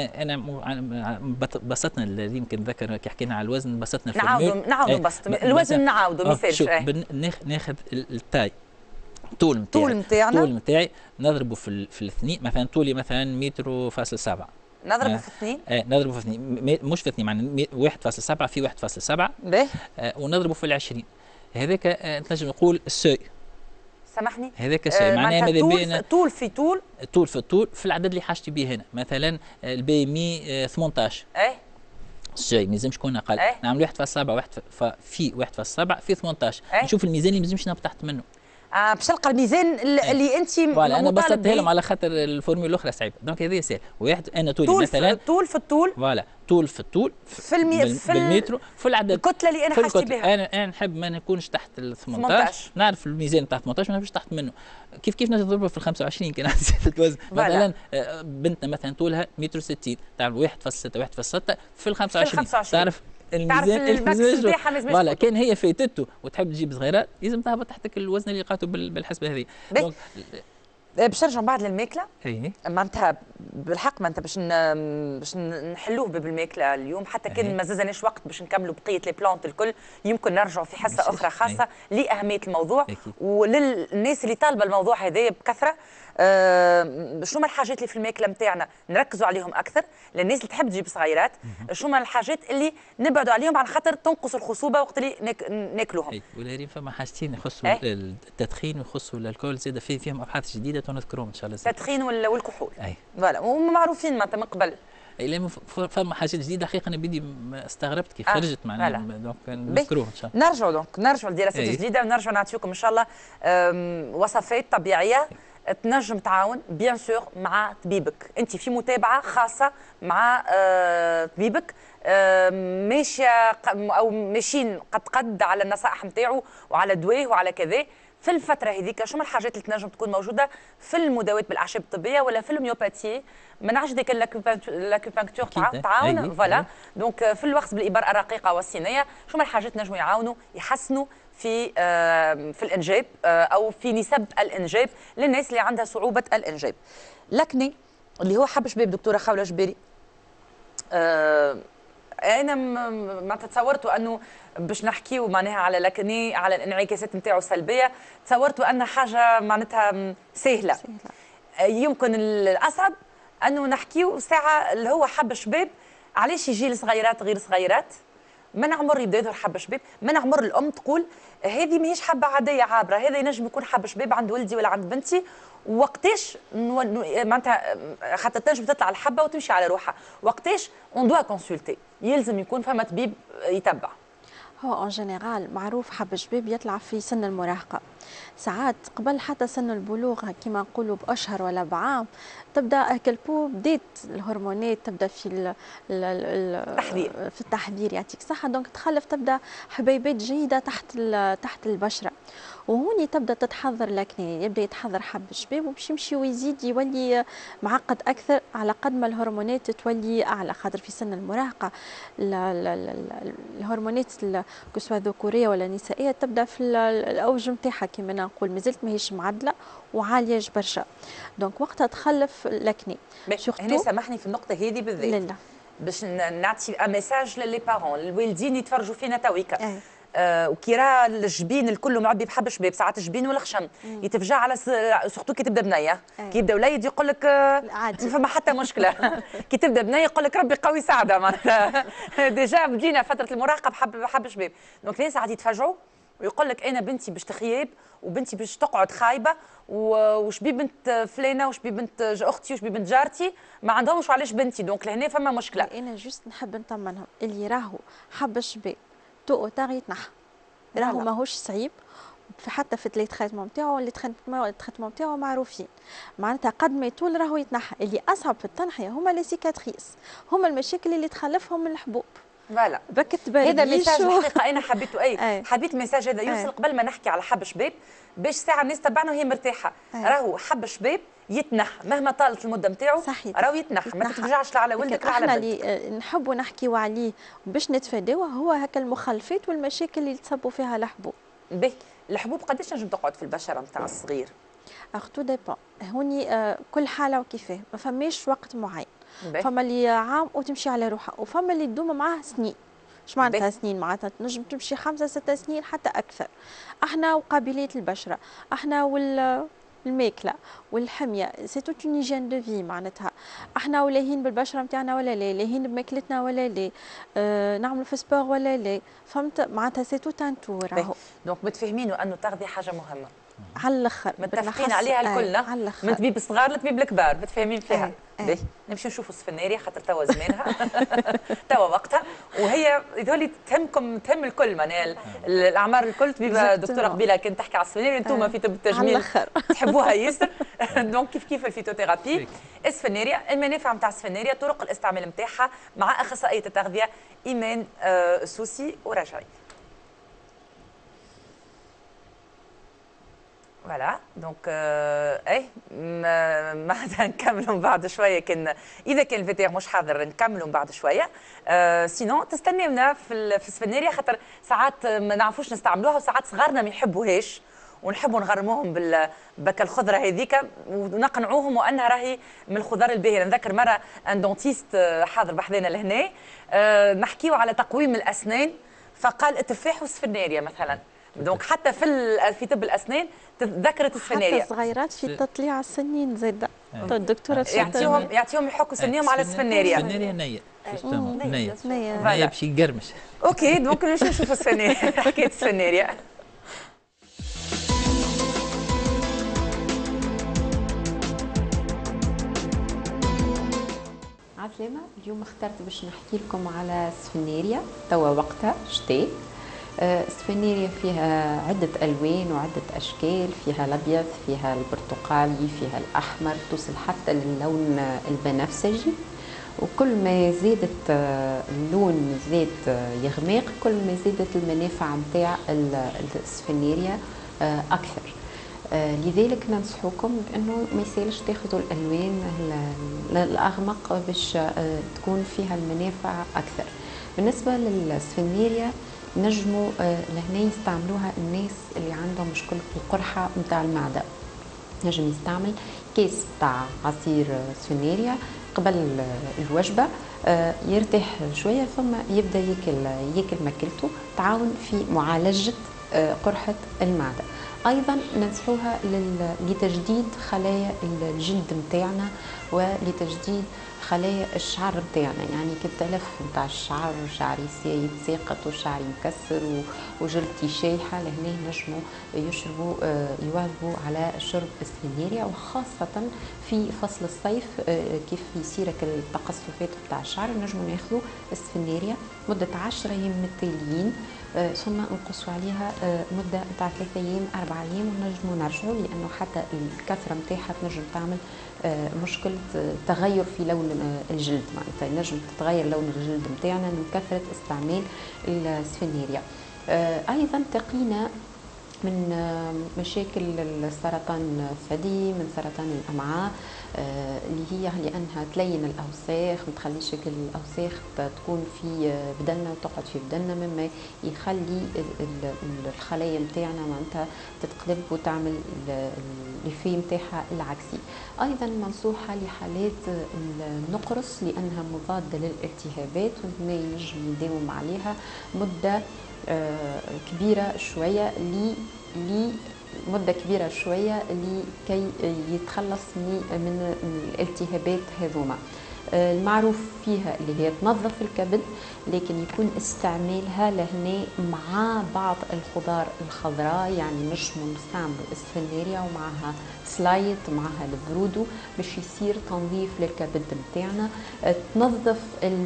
Speaker 3: انا بسطنا اللي يمكن ذكر كي حكينا على الوزن بسطنا في
Speaker 1: نعاودوا نبسط الوزن نعاودوا مثال
Speaker 3: ناخذ التاي طول نتاعي نضربه في الاثنين، مثلا طولي مثلا متر فاصل 7
Speaker 1: نضربه في اثنين
Speaker 3: نضربه في اثنين مش في اثنين معناها 1.7 في 1.7
Speaker 1: باهي
Speaker 3: ونضربه في 20 هذاك تنجم نقول السوي.
Speaker 1: سامحني
Speaker 3: هذاك السوي معناها ماذا بينا
Speaker 1: طول في طول
Speaker 3: في العدد اللي حاجتي به هنا مثلا البي مي 18 الشيء ما يلزمش يكون اقل. نعمل 1.7 في 1.7 في 18 نشوف الميزان اللي ما يلزمش نهبط تحت منه.
Speaker 1: باش تلقى الميزان اللي انت
Speaker 3: فوالا انا بسطتها لهم على خاطر الفورمولا الاخرى صعيبه. دونك هذه سهل. واحد انا طولي مثلا
Speaker 1: طول في الطول
Speaker 3: فوالا طول بالمتر في العدد
Speaker 1: الكتله اللي انا حاجتي بها.
Speaker 3: انا نحب ما نكونش تحت ال 18 نعرف الميزان تحت 18 ما نحبش تحت منه. كيف نضربها في ال 25 كان زياده الوزن مثلا بنتنا مثلا طولها متر 60 تعرف 1.6 في ال 25 تعرف الميزان فوالا كان هي فاتته وتحب تجيب صغيرات لازم تهبط تحتك الوزن اللي لقاته بالحسبه هذه.
Speaker 1: باش نرجع بعد للماكله
Speaker 3: اي
Speaker 1: معناتها بالحق معناتها باش نحلوه باب الماكله اليوم حتى كان ما زادناش وقت باش نكملوا بقيه لي بلانت الكل يمكن نرجعوا في حصه اخرى خاصه لاهميه الموضوع وللناس اللي طالبه الموضوع هذايا بكثره. شنو هما الحاجات اللي في الماكله نتاعنا نركزوا عليهم اكثر للناس اللي تحب تجيب صغيرات، شنو هما الحاجات اللي نبعدوا عليهم على خاطر تنقص الخصوبه وقت اللي ناكلوهم.
Speaker 3: ولكن فما حاجتين يخصوا التدخين ويخصوا الكحول زاد فيهم ابحاث جديده ونذكرهم ان شاء الله.
Speaker 1: التدخين والكحول فوالا وهم معروفين معناتها من قبل.
Speaker 3: اي فما حاجات جديده حقيقه انا بدي استغربت كيف خرجت معناها دونك نذكروهم ان شاء الله. نرجعوا
Speaker 1: لدراسات جديده ونرجعوا نعطيكم ان شاء الله وصفات طبيعيه تنجم تعاون بيان سور مع طبيبك. انت في متابعه خاصه مع طبيبك ماشيه او ماشيين قد على النصائح نتاعو وعلى دواه وعلى كذا. في الفتره هذيك شنو الحاجات اللي تنجم تكون موجوده في المداوات بالاعشاب الطبيه ولا في الهوميوباثي؟ ما نعرفش ديك لاكوبانكتور تعاون فوالا. دونك في الوقت بالابره الرقيقه والصينيه شنو الحاجات نجموا يعاونوا يحسنوا في الانجاب او في نسب الانجاب للناس اللي عندها صعوبه الانجاب. لكني اللي هو حب شباب دكتوره خوله جبيري انا ما تصورتوا انه باش نحكيو معناها على لاكني على الانعكاسات نتاعو السلبيه، تصورتوا ان حاجه معناتها سهله. يمكن الاصعب انه نحكيو ساعه اللي هو حب شباب، علاش يجي لصغيرات غير صغيرات، من عمر يبدا يظهر حب شباب، من عمر الام تقول هذه ماهيش حبه عاديه عابره، هذا ينجم يكون حب شباب عند ولدي ولا عند بنتي، وقتاش معناتها خاطر تنجم تطلع الحبه وتمشي على روحها، وقتاش اون دوا كونسلتي، يلزم يكون فما طبيب يتبع.
Speaker 4: هو اون جينيرال معروف حب شباب يطلع في سن المراهقه، ساعات قبل حتى سن البلوغ كما نقولوا باشهر ولا بعام تبدا البو بدات الهرمونات تبدا في
Speaker 1: التحذير،
Speaker 4: في التحذير يعطيك صحه، دونك تخلف تبدا حبيبات جيده تحت البشره، وهوني تبدا تتحضر الاكنه، يبدا يتحضر حب الشباب وباش يمشي ويزيد يولي معقد اكثر على قد ما الهرمونات تولي اعلى، خاطر في سن المراهقه الهرمونات كسوا ذكوريه ولا نسائيه تبدا في الاوج نتاعها كما نقول، مازالت ماهيش معدله وعاليه برشا، دونك وقتها تخلف الاكنه.
Speaker 1: هنا سامحني في النقطه هذه بالذات،
Speaker 4: لا
Speaker 1: باش نعطي ميساج للي بارون الوالدين يتفرجوا فينا تويكا. وكي راه الجبين الكل معبي بحب شباب، ساعات الجبين والخشم يتفجع على سورتو كي تبدا بنيه، كي يبدا وليد يقول لك عادي ما فما حتى مشكله كي تبدا بنيه يقول لك ربي قوي ساعده معناتها ديجا بدينا فتره المراهقه بحب شباب، دونك لين ساعات يتفاجئوا ويقول لك انا بنتي باش تخيب وبنتي باش تقعد خايبه، وش بي بنت فلانه وش بي بنت اختي وش بي بنت جارتي ما عندهمش علاش بنتي، دونك لهنا فما مشكله.
Speaker 4: انا جوست نحب نطمنهم اللي راهو حب الشباب تو تاغ يتنحى، راهو ماهوش صعيب، حتى في التريتمون نتاعو التريتمون نتاعو معروفين، معناتها قد ما يطول راهو يتنحى، اللي اصعب في التنحيه هما لي سيكاتريس، هما المشاكل اللي تخلفهم من الحبوب.
Speaker 1: فوالا
Speaker 4: بكت بريش
Speaker 1: هذا ميساج الحقيقه انا حبيته حبيت الميساج هذا يوصل قبل ما نحكي على حب شباب، باش ساعه الناس تبعنا وهي مرتاحه. راهو حب شباب يتنحى مهما طالت المده نتاعو، راهو يتنحى ما تتفجعش لا على ولدك لا على بنتك.
Speaker 4: احنا اللي نحبوا نحكيوا عليه باش نتفاداوه هو هكا المخلفات والمشاكل اللي تصبوا فيها الحبوب.
Speaker 1: باهي الحبوب قداش نجم تقعد في البشره نتاع الصغير؟
Speaker 4: تو ديبون، هوني كل حاله وكيفاه، ما فماش وقت معين. فما اللي عام وتمشي على روحها، وفما اللي تدوم معاها سنين. اش معناتها سنين؟ معناتها تنجم تمشي 5 6 سنين حتى اكثر. احنا وقابليه البشره، احنا والماكله والحميه، سي توت اون هيجين دو في، معناتها احنا ولاهين بالبشره نتاعنا ولا لا، لاهين بماكلتنا ولا لا، نعملوا في سبور ولا لا، فهمت؟ معناتها سي توت ان تور راهو.
Speaker 1: دونك متفاهمينوا انه التغذيه حاجه مهمه
Speaker 4: على الاخر،
Speaker 1: متفقين عليها الكل، من طبيب الصغار لطبيب الكبار متفاهمين فيها. باهي نمشي نشوفوا السفناريه خاطر توا زمانها توا وقتها، وهي يظهر تهمكم تهم الكل، معناها الاعمار الكل. طبيبه دكتوره قبيله كانت تحكي على السفناريه، انتم في طب التجميل تحبوها ياسر دونك كيف الفيتوثيرابي. السفناريه، المنافع نتاع السفناريه، طرق الاستعمال نتاعها مع اخصائيه التغذيه ايمان سوسي ورجعي. فوالا دونك معناتها نكملوا بعد شويه، اذا كان الفيتير مش حاضر نكملوا بعد شويه. سينون تستناونا في السفناريه، خاطر ساعات ما نعرفوش نستعملوها، وساعات صغارنا ما يحبوهاش ونحبوا نغرموهم بك الخضره هذيك ونقنعوهم وانها راهي من الخضار الباهيه. نذكر مره ان دونتيست حاضر بحذانا لهنا، نحكيو على تقويم الاسنان، فقال التفاح والسفناريه مثلا، دونك حتى في طب الاسنان ذكرت السفناريه.
Speaker 4: حتى الصغيرات في تطليع السنين زاده الدكتوره
Speaker 1: يعطيهم يحكوا سنيهم على السفناريه.
Speaker 3: السفناريه نيه نيه باش يقرمش.
Speaker 1: اوكي دونك نشوفوا السفناريه حكايه السفناريه.
Speaker 5: عسلامة، اليوم اخترت باش نحكي لكم على السفناريه، توا وقتها شتاء. السفناريه فيها عدة ألوان وعدة أشكال، فيها الأبيض، فيها البرتقالي، فيها الأحمر، توصل حتى للون البنفسجي. وكل ما زادت اللون زاد يغمق، كل ما زادت المنافع نتاع السفناريه أكثر. لذلك ننصحكم بأنه ما يسالش تاخذوا الألوان الأغمق باش تكون فيها المنافع أكثر. بالنسبة للسفناريه نجموا لهنا يستعملوها الناس اللي عندهم مشكلة القرحة نتاع المعدة، نجم يستعمل كيس تاع عصير سفناريه قبل الوجبه يرتاح شويه، ثم يبدا ياكل ماكلته، تعاون في معالجه قرحه المعده. ايضا ننصحوها لتجديد خلايا الجلد نتاعنا ولتجديد خلايا الشعر نتاعنا، يعني كالتلف نتاع الشعر، شعري يتساقط وشعري مكسر وجلدتي شايحه، لهنا نجموا يشربوا يواظبوا على شرب السفنيريا، وخاصه في فصل الصيف كيف يصير التقصفات نتاع الشعر نجموا ناخذوا السفنيريا مده 10 ايام متتاليين، ثم نقصوا عليها مده نتاع 3 ايام 4 ايام ونجموا نرجعوا، لانه حتى الكثره نتاعها تنجم تعمل مشكله تغير في لون الجلد، معناتها نجم تتغير لون الجلد نتاعنا من كثره استعمال السفنيريا. ايضا تقينا من مشاكل السرطان الثدي، من سرطان الامعاء، اللي هي لانها تلين الاوساخ، ما تخليش الاوساخ تكون في بدننا وتقعد في بدننا، مما يخلي الخلايا نتاعنا معناتها تتقلب وتعمل الإفيه نتاعها العكسي. ايضا منصوحه لحالات النقرس لانها مضاده للالتهابات، وهنا ينجم يداوم عليها مده كبيره شويه مدة كبيرة شوية لكي يتخلص من الالتهابات هذوما. المعروف فيها اللي هي تنظف الكبد، لكن يكون استعمالها لهنا مع بعض الخضار الخضراء، يعني مش نستعملوا السفنيريا ومعها سلايط معها البرودو باش يصير تنظيف للكبد نتاعنا. تنظف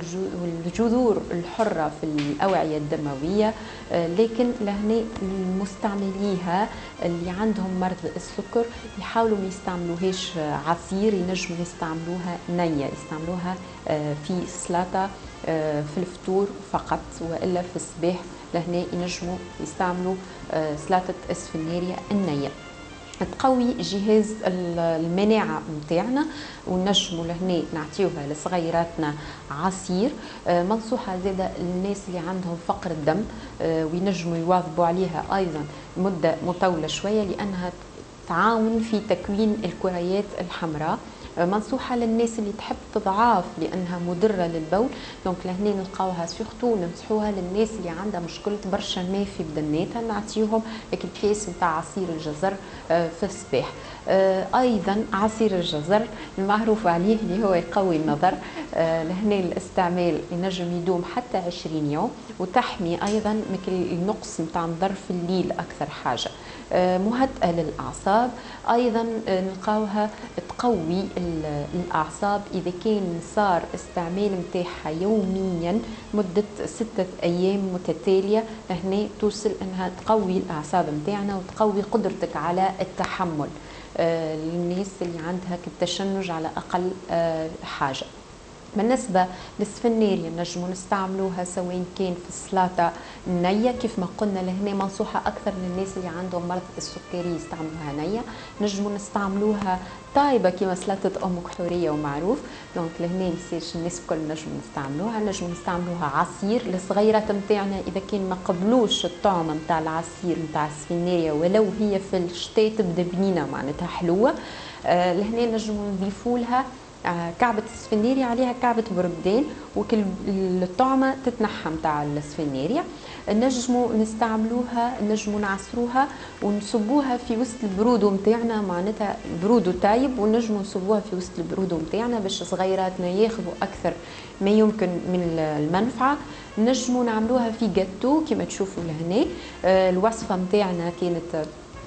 Speaker 5: الجذور الحرة في الأوعية الدموية، لكن لهنا المستعمليها اللي عندهم مرض السكر يحاولوا ما يستعملوهاش عصير، ينجموا يستعملوها نية، يستعملوها في سلطة في الفطور فقط، والا في الصباح لهنا ينجموا يستعملوا سلطة السفنيريا النية. تقوي جهاز المناعة نتاعنا، ونجموا لهنا نعطيوها لصغيراتنا عصير. منصوحة زادة للناس اللي عندهم فقر الدم، وينجموا يواظبوا عليها أيضا مدة مطولة شوية، لأنها تعاون في تكوين الكريات الحمراء. منصوحة للناس اللي تحب تضعاف لأنها مضرة للبول، دونك لهنا نلقاوها سورتو ننصحوها للناس اللي عندها مشكلة برشا ماء في بدناتها، نعطيهم الكيس نتاع عصير الجزر في الصباح. أيضا عصير الجزر المعروف عليه اللي هو يقوي النظر، لهنا الاستعمال ينجم يدوم حتى 20 يوم، وتحمي أيضا من النقص نتاع النظر في الليل أكثر حاجة. مهدئة للأعصاب، أيضا نلقاوها تقوي الأعصاب إذا كان صار استعمال متاعها يوميا مدة 6 أيام متتالية، هنا توصل أنها تقوي الأعصاب متاعنا وتقوي قدرتك على التحمل للناس اللي عندها التشنج على أقل حاجة. بالنسبة للسفنيريا نجموا نستعملوها سواء كان في السلطة نية، كيف ما قلنا لهنا منصوحة أكثر للناس اللي عندهم مرض السكري يستعملوها نية. نجموا نستعملوها طايبة كما سلطة أم كحورية ومعروف، دونك لهنا ميصيرش الناس الكل نجموا نستعملوها. نجموا نستعملوها عصير للصغيرات نتاعنا إذا كان ما قبلوش الطعم نتاع العصير نتاع السفنيريا، ولو هي في الشتاء تبدا بنينة معناتها حلوة. لهنا نجموا نضيفوا لها كعبة السفنيريا عليها كعبة بردان، وكل الطعمة تتنحى متاع السفنيريا. نجموا نستعملوها، نجموا نعصروها ونصبوها في وسط البرودو متاعنا، معناتها برودو طايب، ونجموا نصبوها في وسط البرودو متاعنا باش صغيراتنا ياخذوا أكثر ما يمكن من المنفعة. نجموا نعملوها في جاتو كما تشوفوا لهنا. الوصفة متاعنا كانت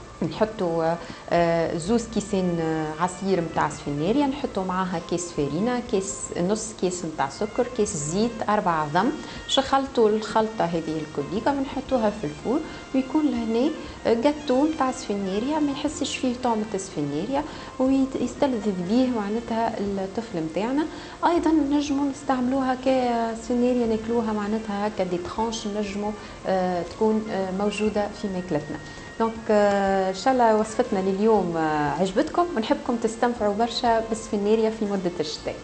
Speaker 5: نحطوا 2 كيسين عصير نتاع سفنيريا، نحطوا معاها كيس فرينة، نص كيس نتاع سكر، كيس زيت، 4 عظم. شخلطوا الخلطة هذه الكلية ونحطوها في الفور، ويكون لهنا جاتو نتاع سفنيريا ما يحسش فيه طعم السفنيريا ويستلذذ به معناتها الطفل نتاعنا. ايضا نجموا نستعملوها كسفنيريا ناكلوها معناتها هكا دي ترانش، نجموا تكون موجودة في ماكلتنا. دونك ان شاء الله وصفتنا لليوم عجبتكم، ونحبكم تستمتعوا برشا بالسفنيريا في مدة الشتاء.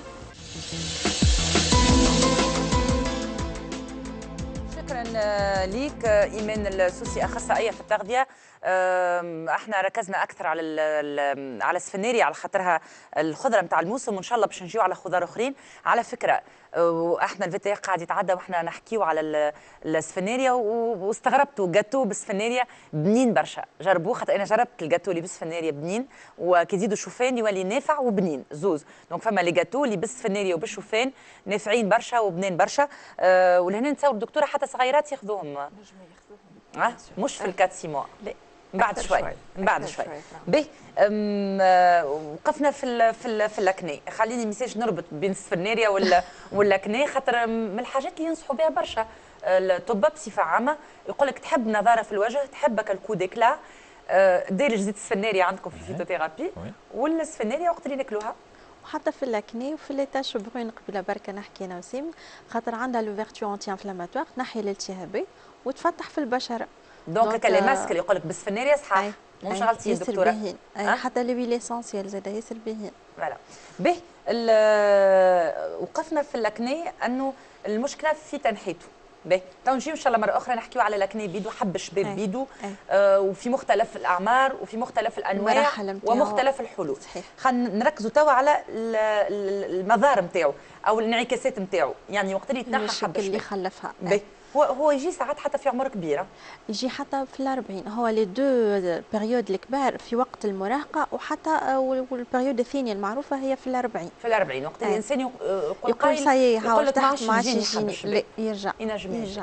Speaker 1: شكرا ليك إيمان السوسي، أخصائية في التغذية. احنا ركزنا اكثر على على السفناريا على خاطرها الخضره نتاع الموسم، وان شاء الله باش نجيو على خضار اخرين. على فكره واحنا الفيتي قاعد يتعدى واحنا نحكيو على السفناريا، واستغربتوا جاتو بالسفناريا بنين برشا. جربوه خاطر انا جربت الجاتو اللي بالسفناريا بنين، وكي تزيدوا شوفان يولي نافع وبنين زوز. دونك فما لي جاتو اللي بالسفناريا وبالشوفان نافعين برشا وبنين برشا. ولهنا نتصور الدكتوره حتى صغيرات ياخذوهم. مش في الكات 6 موا، لا بعد شوي، بعد شوي. باهي وقفنا في اللاكني. خليني ميساج نربط بين السفناريا واللاكني، خاطر من الحاجات اللي ينصحوا بها برشا الطباب بصفه عامه. يقول لك تحب نظاره في الوجه، تحبك الكو ديكلا، دير زيت السفناريا عندكم في الفيتوثيرابي، ولا السفناريا وقت اللي ناكلوها.
Speaker 4: وحتى في الاكني وفي لي تاش بروين قبل بركه نحكي انا وسيم، خاطر عندها لوفيرتور انتي انفلاماتوار تنحي الالتهابات وتفتح في البشره.
Speaker 1: دونك كلي ماسك اللي يقول لك بالسفناريا صحاح، مش غلطين دكتوره.
Speaker 4: حتى لي اسونسيال زاد ياسر باهين.
Speaker 1: فوالا به وقفنا في الاكني انه المشكله في تنحيته. باهي تو نجيو ان شاء الله مره اخرى نحكيو على لاكني بيدو، حب الشباب بيدو، وفي مختلف الاعمار وفي مختلف الانواع ومختلف الحلول. خلينا نركزوا توا على المظاهر نتاعو او الانعكاسات نتاعو، يعني وقت اللي تنحى حب الشباب
Speaker 4: اللي خلفها.
Speaker 1: هو يجي ساعات حتى في عمر كبيره،
Speaker 4: يجي حتى في ال40. هو لي دو بيريود الكبار في وقت المراهقه، وحتى والبيريود الثانيه المعروفه هي في ال40.
Speaker 1: في ال40 وقت الانسان
Speaker 4: يقول ساي هاو تحت ما عادش
Speaker 1: يجيني،
Speaker 4: يرجع
Speaker 1: يرجع.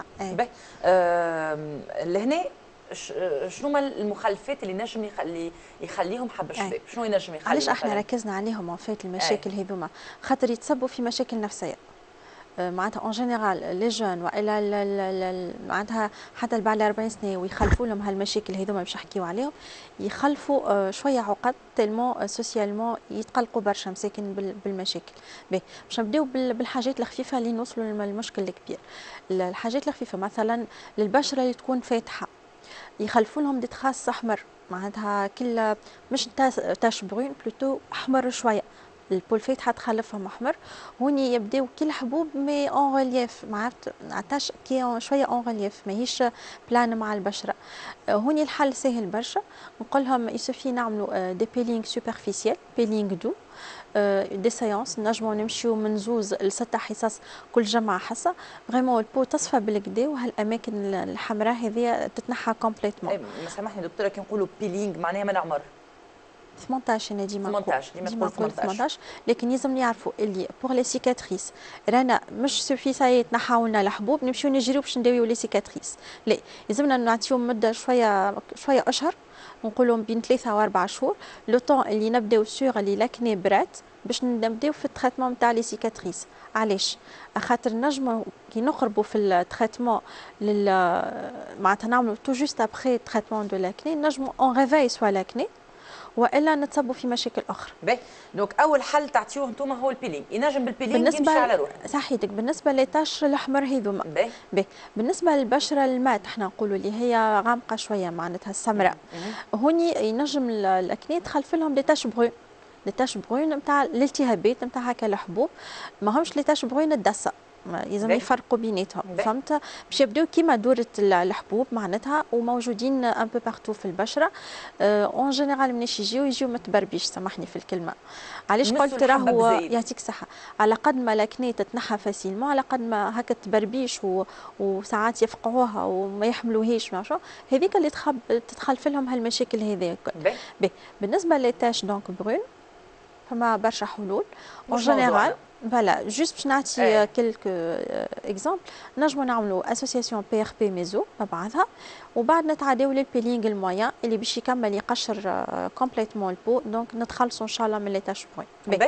Speaker 1: لهنا شنو هما المخلفات اللي نجم يخليهم حب الشباب؟ شنو ينجم يخلي؟
Speaker 4: علاش احنا ركزنا عليهم في المشاكل هذوما؟ خاطر يتسبوا في مشاكل نفسيه. معناتها اون جينيرال لي جون والا معناتها حتى بعد 40 سنه ويخلفوا لهم هالمشاكل هذوما باش نحكيو عليهم، يخلفوا شويه عقد تيلمون سوسيالمون يتقلقوا برشا مساكن بالمشاكل. باش نبداو بالحاجات الخفيفه اللي نوصلوا للمشكل الكبير. الحاجات الخفيفه مثلا للبشره اللي تكون فاتحه، يخلفوا لهم دي تخاص احمر، معناتها كل مش تاش بروين بلوتو احمر شويه. البول فاتحه تخلفهم احمر، هوني يبداو كل حبوب مي اون ريليف، معناتها عطاش كي شويه اون ريليف ماهيش بلان مع البشره. هوني الحل سهل برشا، نقول لهم يسوفي نعملوا دي بيلينغ سوبرفيسيال، بيلينغ دو، دي سيونس نجمو نمشيو من 2 ل6 حصص كل جمعه حصه، فريمون البو تصفى بالكدا وهالاماكن الحمراء هذه تتنحى كومبليتمون.
Speaker 1: سامحني دكتوره كي نقولوا بيلينغ معناها من عمر
Speaker 4: 18 انا ديما
Speaker 1: 18
Speaker 4: لكن لازم يعرفوا اللي بور لي سيكاتريس رانا مش سوفي ساي تنحاو لنا الحبوب نمشيو نجريو باش نداويو لي سيكاتريس، لا لازمنا نعطيهم مده شويه اشهر، نقولوا بين 3 و4 شهور، لو طون اللي نبداو سور اللي لاكني برات باش نبداو في التريتمون نتاع لي سيكاتريس. علاش؟ خاطر نجموا كي نقربوا في التريتمون معناتها نعملوا تو جوست ابخي تريتمون دو لاكني نجموا اون ريفاي سوا لاكني والا نتصبوا في مشاكل اخرى.
Speaker 1: باهي دونك اول حل تعطيوه انتم هو البيلينغ، ينجم بالبيلينغ يمشي على روحه.
Speaker 4: صحيتك. بالنسبه للتاش الاحمر هذوما باهي. بالنسبه للبشره المات احنا نقولوا اللي هي غامقه شويه معناتها السمراء، هوني ينجم الاكني تخلف لهم دي تاش بروين، لي تاش بروين نتاع الالتهابات نتاع هكا الحبوب، ماهمش لي تاش بروين الدسه، لازم يفرقوا بيناتهم. فهمت؟ باش يبداو كيما دوره الحبوب معناتها وموجودين ان بو بارتو في البشره. اون جينيرال مناش يجيو متبربيش، سامحني في الكلمه. علاش قلت راهو يعطيك الصحه، على قد ما لاكني تتنحى فاسيلمون على قد ما هكا تبربيش وساعات يفقعوها وما يحملوهاش ماشي، هذيك اللي تتخلف لهم هالمشاكل هذيك. بالنسبه للتاش دونك برون فما برشا حلول اون جينيرال. فوالا جوست باش نعطي كلك اكزومبل، نجمو نعملوا اسوسياسيون بي ار بي ميزو مع بعضها، وبعد نتعداو للبيلينغ المويان اللي باش يكمل يقشر كومبليتمون البو، دونك نتخلصوا ان شاء الله من لي تاش بوين.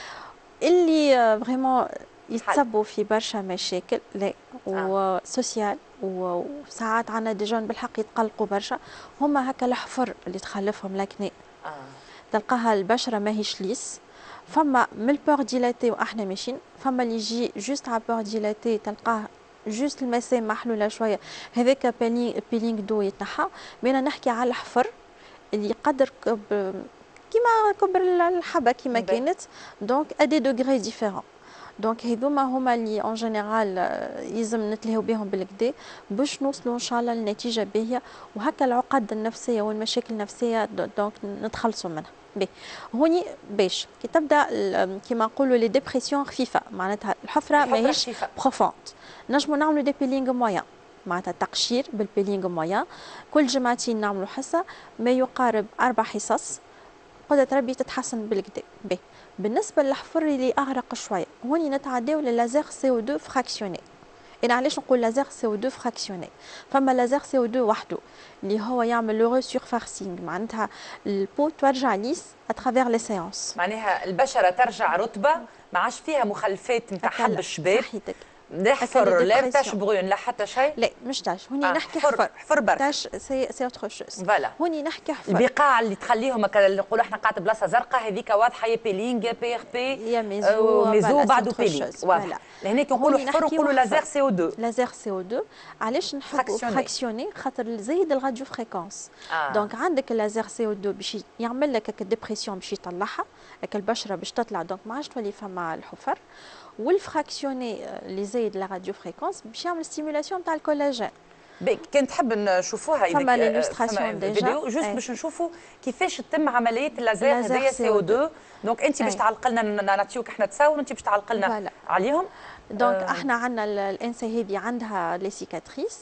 Speaker 4: اللي فريمون يتصبوا في برشا مشاكل لا وسوسيال وساعات عندنا دي جون بالحق يتقلقوا برشا، هما هكا الحفر اللي تخلفهم لاكني. تلقاها البشره ماهيش ليس، فما من البور ديلاتي واحنا ماشيين، فما اللي يجي جوست على بور ديلاتي تلقاه جوست المسام محلوله شويه، هذاك بيلينغ دو يتنحى. بينا نحكي على الحفر اللي يقدر كيما كبر الحبه كيما كانت، دونك ادي دوغري ديفيرون. دونك هذوما هما اللي اون جينيرال يلزم نتلهوا بهم بالكدا باش نوصلوا ان شاء الله لنتيجه باهيه، وهكا العقد النفسيه والمشاكل النفسيه دونك نتخلصوا منها. بي هوني باش كي تبدا كيما نقولوا لي ديبرسيون خفيفه، معناتها الحفره ماهيش بروفوند، نجموا نعملوا دي بيلينغ مويان، معناتها تقشير بالبيلينغ مويان، كل جمعتين نعملوا حصه ما يقارب 4 حصص، قدرة ربي تتحسن بالكدا. بي بالنسبه للحفر اللي اغرق شويه، هوني نتعداو للازير CO2 فراكسيوني. انا علاش نقول لازير CO2 فراكسيوني؟ فما لازير CO2 وحده اللي هو يعمل لو سيرفاسينغ، معناتها البو ترجع ليس اترافير لي سيونس،
Speaker 1: معناها البشره ترجع رطبه، ما عادش فيها مخلفات نتاع حب الشباب.
Speaker 4: صحيتك.
Speaker 1: نحفر لا تاش بغيون لا حتى شيء.
Speaker 4: لا مش تاش، هوني نحكي
Speaker 1: حفر برك.
Speaker 4: تاش سي اوتر شوز.
Speaker 1: فوالا.
Speaker 4: هوني نحكي حفر.
Speaker 1: البقاع اللي تخليهم نقولوا احنا قاعده بلاصه زرقاء هذيك واضحه، يا بيلينغ بي ار بي
Speaker 4: يا ميزو
Speaker 1: ميزو بعده بيلينغ واضح. لهناك نقولوا حفر نقولوا لازير CO2.
Speaker 4: لازير CO2 علاش نحبوا فراكسيوني؟ خاطر زايد الراديو فريكونس. دونك عندك اللازير CO2 باش يعمل لك هكا ديبرسيون باش يطلعها، هكا البشره باش تطلع، دونك ما عادش تولي فما الحفر. والفراكسيوني اللي زايد لا راديو فريكونس باش يعمل ستيمولاسيون تاع الكولاجين.
Speaker 1: كنت تحب نشوفوها اذا
Speaker 4: فما ليلوستراسيون ديجا
Speaker 1: جوست باش نشوفوا كيفاش تتم عمليه اللازير هذايا CO2. دونك انت باش تعلق لنا، نعطيوك احنا تصاور وانت باش تعلق لنا عليهم.
Speaker 4: دونك احنا عندنا الانسه هذه عندها لي سيكاتريس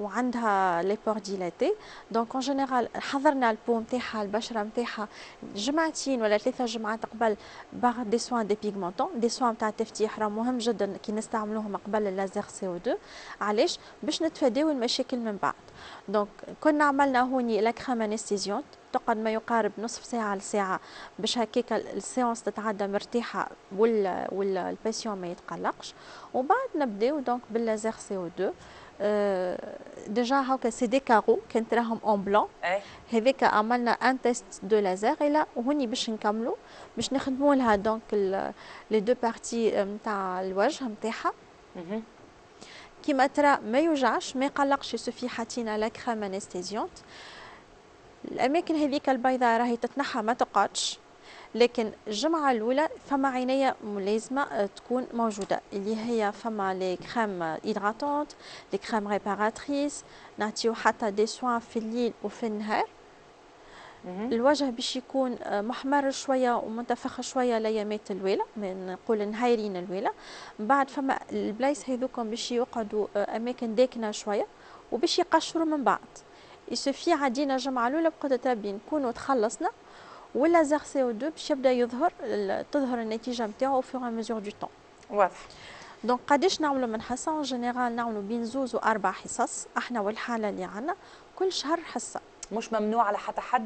Speaker 4: وعندها لي بور ديلاتي. دونك اون جينيرال حضرنا البو نتاعها البشره نتاعها جمعتين ولا 3 جمعات قبل باغ دي سوان دي بيغمونتون، دي سوان نتاع التفتيح راه مهم جدا كي نستعملوهم قبل اللازير CO2. علاش؟ باش نتفاداو المشاكل من بعد. دونك كنا عملنا هوني لا كريم انستيزيونت تقعد ما يقارب نصف ساعه لساعه باش هكاك السيونس تتعدى مرتاحه ولا الباسيون ما يتقلقش، وبعد نبداو دونك باللازير CO2. ديجا هاكا سي دي كارو كنت راهم اون بلون، هذيك عملنا ان تيست دو لازير الى وهوني باش نكملوا باش نخدموا لها دونك لي دو بارتي نتاع الوجه نتاعها. كيما ترى ما يوجعش ما يقلقش، يسوفي حاطين لا كريم انستيزيونت. الاماكن هذيك البيضاء راهي تتنحى ما تقعدش، لكن الجمعه الاولى فما عنايه ملازمه تكون موجوده اللي هي فما لي كريم هيدراتونت، لي كريم ريباراتريس، نعطيو حتى دي سوان في الليل وفي النهار. الوجه باش يكون محمر شويه ومنتفخ شويه الايامات الويله، نقول نهايرين الويله. بعد فما البلايص هذوكم باش يقعدوا اماكن داكنه شويه وباش يقشروا من بعد. يسوفي عدينا الجمعه الاولى بقدره ربي نكونوا تخلصنا، واللازير CO2 باش يبدا تظهر النتيجه نتاعو في ميزور دو طون.
Speaker 1: واضح.
Speaker 4: دونك قداش نعملوا من حصه؟ اون جينيرال نعملوا بين 2 و4 حصص احنا والحاله اللي عندنا كل شهر حصه.
Speaker 1: مش ممنوع على حتى حد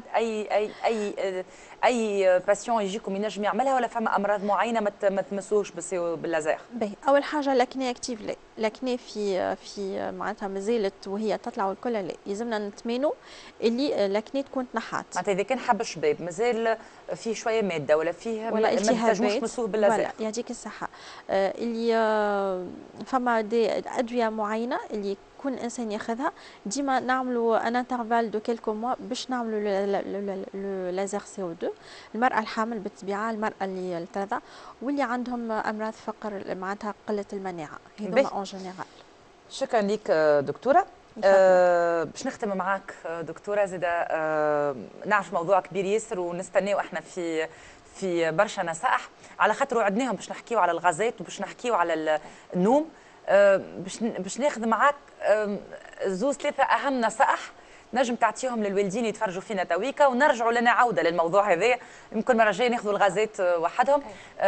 Speaker 1: اي باسيون يجيكم ينجم يعملها، ولا فما امراض معينه ما تمسوش باللازير؟
Speaker 4: باهي، اول حاجه لاكني اكتيف لا، لاكني في معناتها مازالت وهي تطلع والكل لا، يلزمنا نتمنوا اللي لاكني تكون تنحات.
Speaker 1: معناتها اذا كان حب الشباب مازال فيه شويه ماده ولا فيه
Speaker 4: ولا
Speaker 1: التهابات ما تمسوه باللازير،
Speaker 4: ولا يعطيك الصحه اللي فما دي ادويه معينه اللي كل انسان ياخذها، ديما نعملوا ان انترفال دو كيلكو موا باش نعملوا لازير CO2. المراه الحامل بالطبيعه، المراه اللي ترضع، واللي عندهم امراض فقر معناتها قله المناعه، هذوما اون جينيرال.
Speaker 1: شكرا لك دكتوره. باش نختم معاك دكتوره زاده. نعرف موضوع كبير ياسر ونستناو احنا في برشا نصائح، على خاطر وعدناهم باش نحكيو على الغازات وباش نحكيو على النوم. باش ناخذ معاك 2-3 اهم نصائح نجم تعطيهم للوالدين يتفرجوا فينا تويكا، ونرجعوا لنا عوده للموضوع هذا. يمكن مره جايه ناخذوا الغازات وحدهم.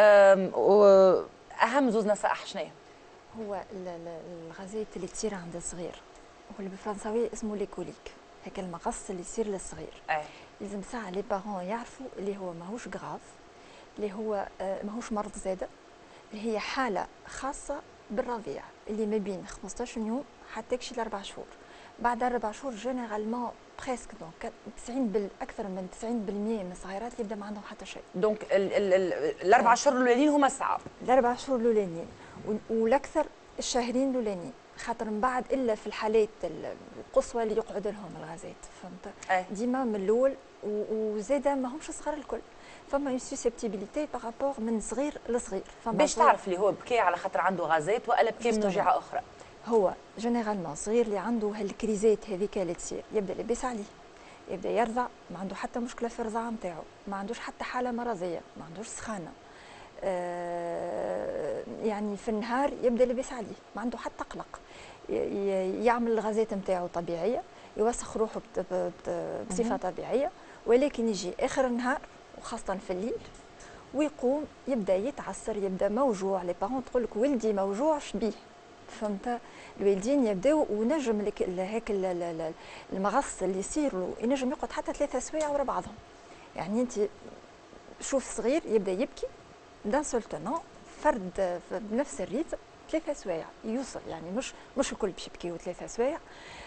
Speaker 1: اهم 2 نصائح شنو
Speaker 2: هو الغازات اللي تصير عند الصغير، هو بالفرنساوي اسمه ليكوليك، هيك المغص اللي يصير للصغير. لازم ساعه لي بارون يعرفوا اللي هو ماهوش غراف، اللي هو ماهوش مرض زاده، اللي هي حاله خاصه بالرضيع اللي ما بين 15 يوم حتى شي 4 شهور. بعد 4 شهور جينيرالمون بريسك دونك 90 اكثر من 90% من الصغيرات يبدا ما عندهم حتى شيء.
Speaker 1: دونك ال4 شهور الاولانيين هما الصعاب،
Speaker 2: ال4 شهور الاولانيين والاكثر الشهرين الاولانيين، خاطر من بعد الا في الحالات القصوى اللي يقعد لهم الغازات، فهمت؟ ديما من الاول. وزاده ماهمش صغار الكل، فما اون سوسيبتيبيليتي بارابور من صغير لصغير.
Speaker 1: باش تعرف اللي هو بكى على خاطر عنده غازات ولا بكى من وجيعه اخرى؟
Speaker 2: هو جينيرالمون صغير اللي عنده هالكريزات هذيك اللي تصير يبدا لاباس عليه، يبدا يرضع، ما عنده حتى مشكله في الرضاعه نتاعو، ما عندوش حتى حاله مرضيه، ما عندوش سخانه، يعني في النهار يبدا لاباس عليه، ما عنده حتى قلق، يعمل الغازات نتاعو طبيعيه، يوسخ روحه بصفه طبيعيه، ولكن يجي اخر النهار وخاصه في الليل ويقوم يبدا يتعسر، يبدا موجوع. لي بارون تقول لك ولدي موجوع شبيه، فهمت؟ الوالدين يبداو ونجم لك هيك المغص اللي يصير له ينجم يقعد حتى 3 سوايع ورا بعضهم. يعني انت شوف صغير يبدا يبكي دان سول تونون فرد بنفس الريتم 3 سوايع يوصل، يعني مش الكل باش يبكيو 3 سوايع.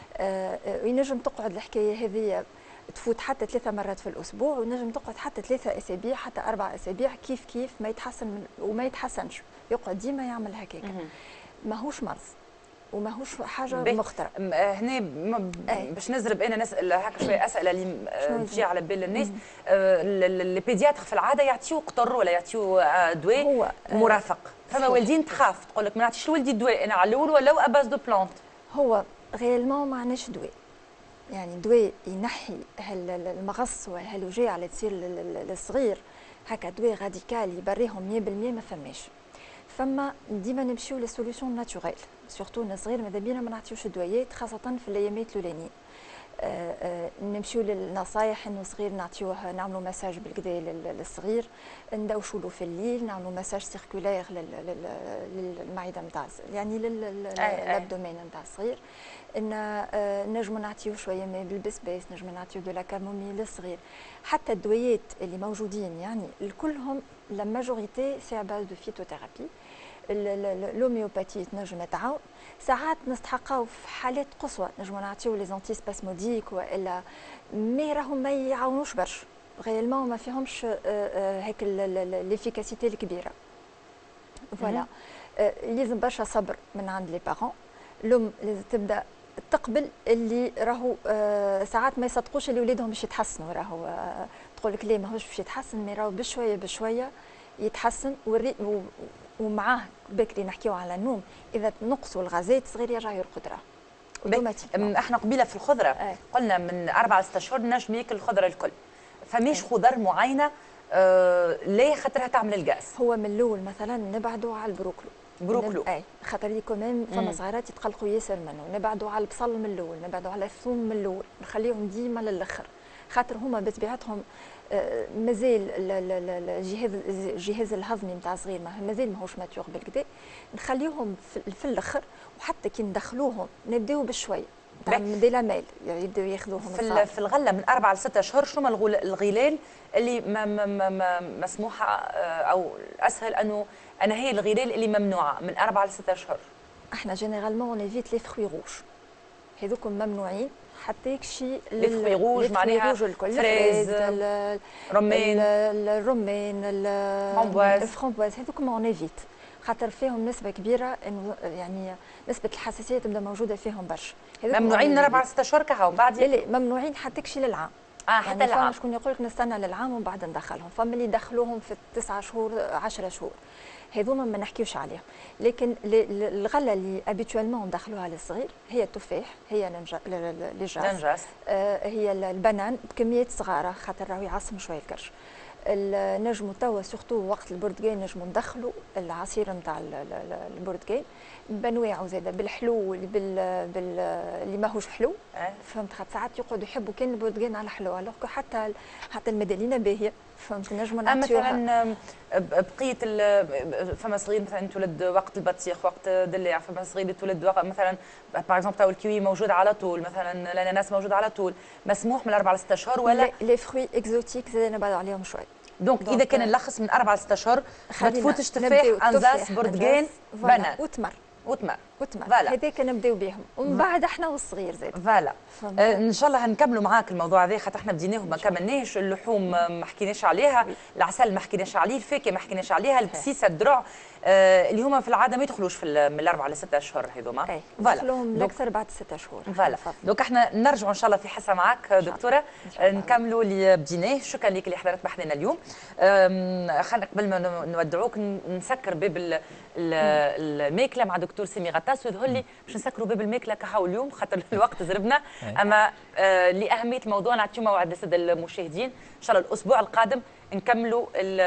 Speaker 2: ينجم تقعد الحكايه هذه تفوت حتى 3 مرات في الاسبوع، ونجم تقعد حتى 3 اسابيع حتى 4 اسابيع كيف ما يتحسن وما يتحسنش، يقعد ديما يعمل هكاك. ماهوش مرض وماهوش حاجه مخترعه.
Speaker 1: هنا باش نزرب انا نسال هكا شويه اسئله اللي تجي على بال الناس. البيدياتر في العاده يعطيو قطر ولا يعطيو دواء مرافق، فما والدين تخاف تقول لك ما نعطيش لولدي الدواء انا على الاول ولا اباز دو بلانت.
Speaker 2: هو غيالمون ما عندناش دواء، يعني دواء ينحي المغص وهالوجيعه اللي تصير للصغير هكا دواء راديكال يبريهم 100% ما فماش. فما ديما نمشيو للسوليسيون ناتوريل، سورتو الصغير ماذا بينا ما نعطيوش الدويات خاصه في الايامات الاولانيين. نمشيو للنصايح انه صغير نعطيوه نعملوا مساج بالكدا للصغير، ندوشوا له في الليل، نعملوا مساج سيركولير للمعده نتاع يعني للابدومين نتاع الصغير. ان نجموا نعطيوه شويه ماء بالبسباس، نجموا نعطيوه دو لا كامومي للصغير. حتى الدويات اللي موجودين يعني الكلهم لا ماجوريتي سي ا باز دو فيتوثيرابي. الهوميوباتي تنجم تعاون، ساعات نستحقوا في حالات قصوى نجموا نعطيو لي زونتي سباسموديك والا، مي راهم ما يعاونوش برشا غيالمون، ما فيهمش هيك ليفيكاسيتي الكبيره. فوالا لازم برشا صبر من عند لي بارون. الام لازم تبدا تقبل اللي راهو ساعات ما يصدقوش اللي ولادهم باش يتحسنوا، راهو تقول لك ليه ماهوش باش يتحسن، مي راهو بشويه بشويه يتحسن. ومعاه بكري نحكيو على النوم، اذا نقصوا الغازات صغير يرجع يرقد راه.
Speaker 1: احنا قبيله في الخضره قلنا من 4 ل 6 شهور نجم ياكل الخضره الكل، فماش خضر معينه ليه خاطرها تعمل الغاز.
Speaker 2: هو من الاول مثلا نبعدوا على البروكلو. اي خاطر لي كمان فما صغيرات يتقلقوا ياسر منه. نبعدوا على البصل من الاول، نبعدوا على الثوم من الاول، نخليهم ديما للاخر خاطر هما بطبيعتهم مازال الجهاز الهضمي نتاع الصغير مازال ماهوش ماتيور بالكدا. نخليوهم في الاخر، وحتى كي ندخلوهم نبداو بشويه دي لا ميل يبداو ياخذوهم
Speaker 1: في الغله من 4 ل 6 شهور. شنو الغلال اللي مسموحه او اسهل انه هي الغلال اللي ممنوعه من 4 ل 6 شهور؟
Speaker 2: احنا جينيرالمون نيفيت لي فروي روج، هذوكم ممنوعين حتى يكشي
Speaker 1: لي فروي روج معناها فريز،
Speaker 2: الرمان، الفرامبواز، هذوكم اون نيفيت خاطر فيهم نسبه كبيره انه يعني نسبه الحساسيه تبدا موجوده فيهم برشا.
Speaker 1: ممنوعين من 4 ل 6 شهور كهو بعد؟
Speaker 2: لا ممنوعين حتى يكشي للعام.
Speaker 1: حتى
Speaker 2: يعني
Speaker 1: العام.
Speaker 2: شكون يقول لك نستنى للعام ومن بعد ندخلهم، فما اللي يدخلوهم في 9 شهور 10 شهور، هذوما ما نحكيوش عليهم. لكن الغله اللي ابيتوالمون ندخلوها للصغير هي التفاح، هي النجاس، هي البنان بكميات صغيره خاطر راهو يعصم شويه الكرش. نجموا توا سورتو وقت البرتقال نجموا ندخلوا العصير نتاع البرتقال بانواعه زاده، بالحلو اللي ماهوش حلو. فهمت؟ خاطر ساعات يقعدوا يحبوا كان البرتقال على حلو، الوغ حتى المدالينه باهيه. فهمت؟ نجموا نعطيوها
Speaker 1: مثلا بقيه فما صغير مثلا تولد وقت البطيخ، وقت الدلاع، فما صغير تولد مثلا باغ اكزومبل تاع الكيوي موجود على طول، مثلا الاناناس موجود على طول، مسموح من 4 ل 6 شهور ولا
Speaker 2: لي فروي اكزوتيك زاد نبعدوا عليهم شوي.
Speaker 1: دونك اذا كان نلخص من 4 ل 6 شهور ما تفوتش تفاح، انزاس، برتقال، بنان
Speaker 2: وتمر. وتمر هذاك نبداو بهم ومن بعد احنا والصغير زاد.
Speaker 1: فوالا ان شاء الله هنكملوا معاك الموضوع هذا، خاطر احنا بديناه ما كملناش. اللحوم ما حكيناش عليها، العسل ما حكيناش عليه، الفاكهه ما حكيناش عليها، البسيسه، الدرع اللي هما في العاده ما يدخلوش من الاربعه لست اشهر هذوما.
Speaker 2: يدخلوهم الاكثر بعد 6 شهور.
Speaker 1: فوالا دونك احنا نرجعوا ان شاء الله في حصه معاك دكتوره نكملوا اللي بديناه. شكرا لك اللي حضرت بحثنا اليوم. خلينا قبل ما نودعوك نسكر باب الماكله مع دكتور سامي غطاس، ويظهر لي باش نسكروا باب الماكله كهو اليوم خاطر الوقت زربنا. اما لاهميه الموضوع نعطيو موعد للساده المشاهدين ان شاء الله الاسبوع القادم نكملوا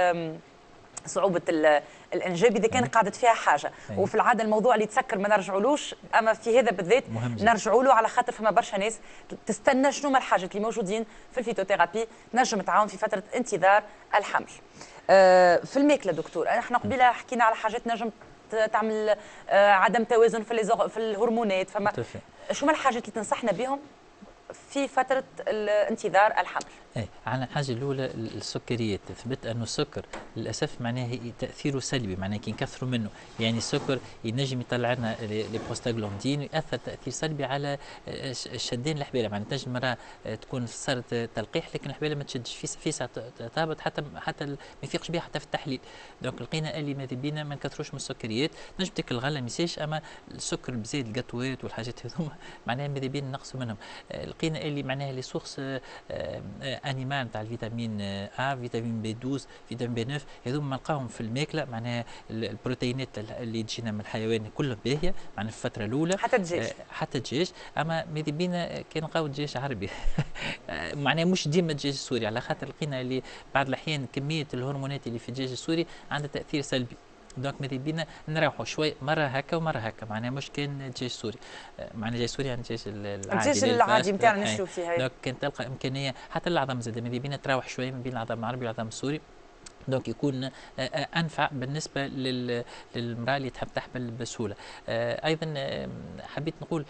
Speaker 1: صعوبة الإنجاب إذا كان قاعدة فيها حاجة. وفي العادة الموضوع اللي يتسكر ما نرجعولوش، أما في هذا بالذات نرجعوا له، على خاطر فما برشا ناس تستنى شنو ما الحاجات اللي موجودين في الفيتوثيرابي تنجم تعاون في فترة انتظار الحمل. في الماكلة دكتور، احنا قبيله حكينا على حاجات نجم تعمل عدم توازن في الهرمونات، فما شو ما الحاجات اللي تنصحنا بهم في فترة الانتظار الحمل؟
Speaker 3: على الحاجة الأولى السكريات، ثبت أنه السكر للأسف معناه تأثيره سلبي، معناه كي نكثروا منه، يعني السكر ينجم يطلع لنا لي بروستاغلاندين ويأثر تأثير سلبي على الشدين الحبالة، معناه تنجم مرة تكون صارت تلقيح لكن الحبالة ما تشدش في ساعة تهبط حتى ما يفيقش بها حتى في التحليل. دونك لقينا اللي ماذا بينا ما نكثروش من السكريات، نجم تاكل الغلة ميساش، أما السكر بزيد الجاتوات والحاجات هذوما معناها ماذا بينا نقصوا منهم. لقينا اللي معناها لي سورس انيمال نتاع الفيتامين A، فيتامين بي 12، فيتامين بي 9، هذوما نلقاهم في الماكله، معناها البروتينات اللي تجينا من الحيوان كلها باهيه، معناها في الفتره الاولى حتى الدجاج. اما ماذا بينا كي نلقاو دجاج عربي معناها مش ديما الدجاج السوري، على خاطر لقينا اللي بعض الاحيان كميه الهرمونات اللي في الدجاج السوري عندها تاثير سلبي. دونك ماذا بينا نروحوا شوي مره هكا ومره هكا، معناها مش كان دجاج سوري، معناها دجاج سوري يعني
Speaker 1: الدجاج العادي نتاعنا نشوف فيها.
Speaker 3: دونك كان تلقى امكانيه حتى العظم زاد ماذا بينا تروح شوي ما بين العظم العربي والعظم السوري، دونك يكون انفع بالنسبه للمراه اللي تحب تحمل بسهوله. ايضا حبيت نقول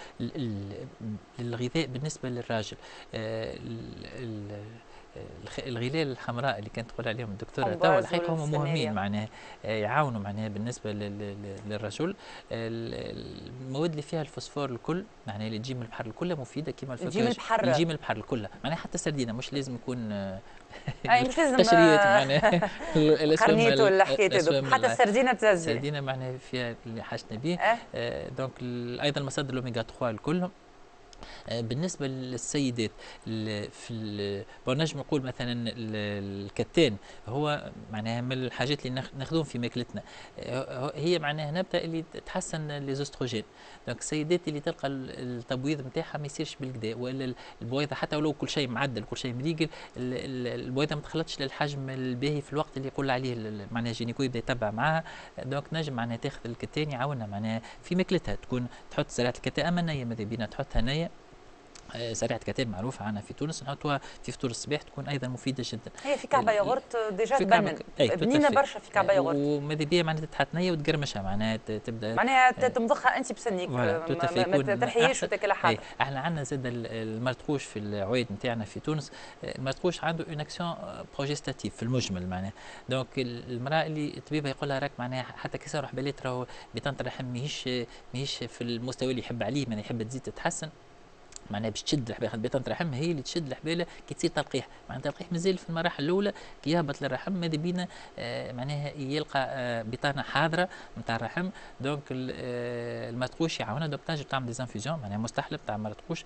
Speaker 3: الغذاء بالنسبه للراجل، الغلال الحمراء اللي كانت تقول عليهم الدكتوره توا الحقيقه هم مهمين، معناها يعاونوا معناها بالنسبه للرجل. المواد اللي فيها الفوسفور الكل معناها اللي تجي من البحر الكل مفيده كما الفواكه يجي من البحر الكل، معناها حتى سردينه مش لازم يكون
Speaker 1: مش لازم
Speaker 3: قشريات معناها
Speaker 1: قرنيت ولا حكايات هذوك، حتى السردينه تزازي،
Speaker 3: السردينه معناها فيها اللي حاجتنا به. دونك ايضا مصادر الاوميغا 3 الكلهم. بالنسبه للسيدات في نجم نقول مثلا الكتان هو معناها من الحاجات اللي ناخذوهم في ماكلتنا، هي معناها نبته اللي تحسن ليزوستروجين. دونك السيدات اللي تلقى التبويض نتاعها ما يصيرش بالكدا، والا البويضه حتى ولو كل شيء معدل كل شيء مليقل، البويضه ما تخلطش للحجم الباهي في الوقت اللي يقول عليه معناها جينيكو يبدا يتبع معها. دونك نجم معناها تاخذ الكتان يعاونها معناها في ماكلتها، تكون تحط زرعه الكتان اما نيه ماذا بينا تحطها نيه. زريعة كتان معروفة عنا في تونس، نحطوها في فطور الصباح تكون أيضا مفيدة جدا.
Speaker 1: هي في كعبة ياغورت ديجا تبنن بنينة برشا في كعبة ياغورت،
Speaker 3: وماذا بيا معناتها تحط نية وتقرمشها معناها تبدا
Speaker 1: معناها تمضخها أنت بسنيك ما ترحيش وتاكلها حاضر.
Speaker 3: احنا عندنا زاد المرتقوش في العوايد نتاعنا في تونس، المرتقوش عنده اون اكسيون بروجيستاتيف في المجمل معناها. دونك المرأة اللي الطبيب يقول لها راك معناها حتى كي صار حبالات راهو بطانة الرحم ماهيش في المستوى اللي يحب عليه، معناها يحب تزيد تتحسن، معناها باش تشد الحباله، بطانه الرحم هي اللي تشد الحباله كي تصير تلقيح، معناها التلقيح مازال في المراحل الاولى كي يهبط للرحم ماذا بينا معناها يلقى بطانه حاضره نتاع الرحم. دونك المرتقوش يعاونها، دونك تنجم تعمل ديزانفيزيون معناها مستحلب تاع مرتقوش،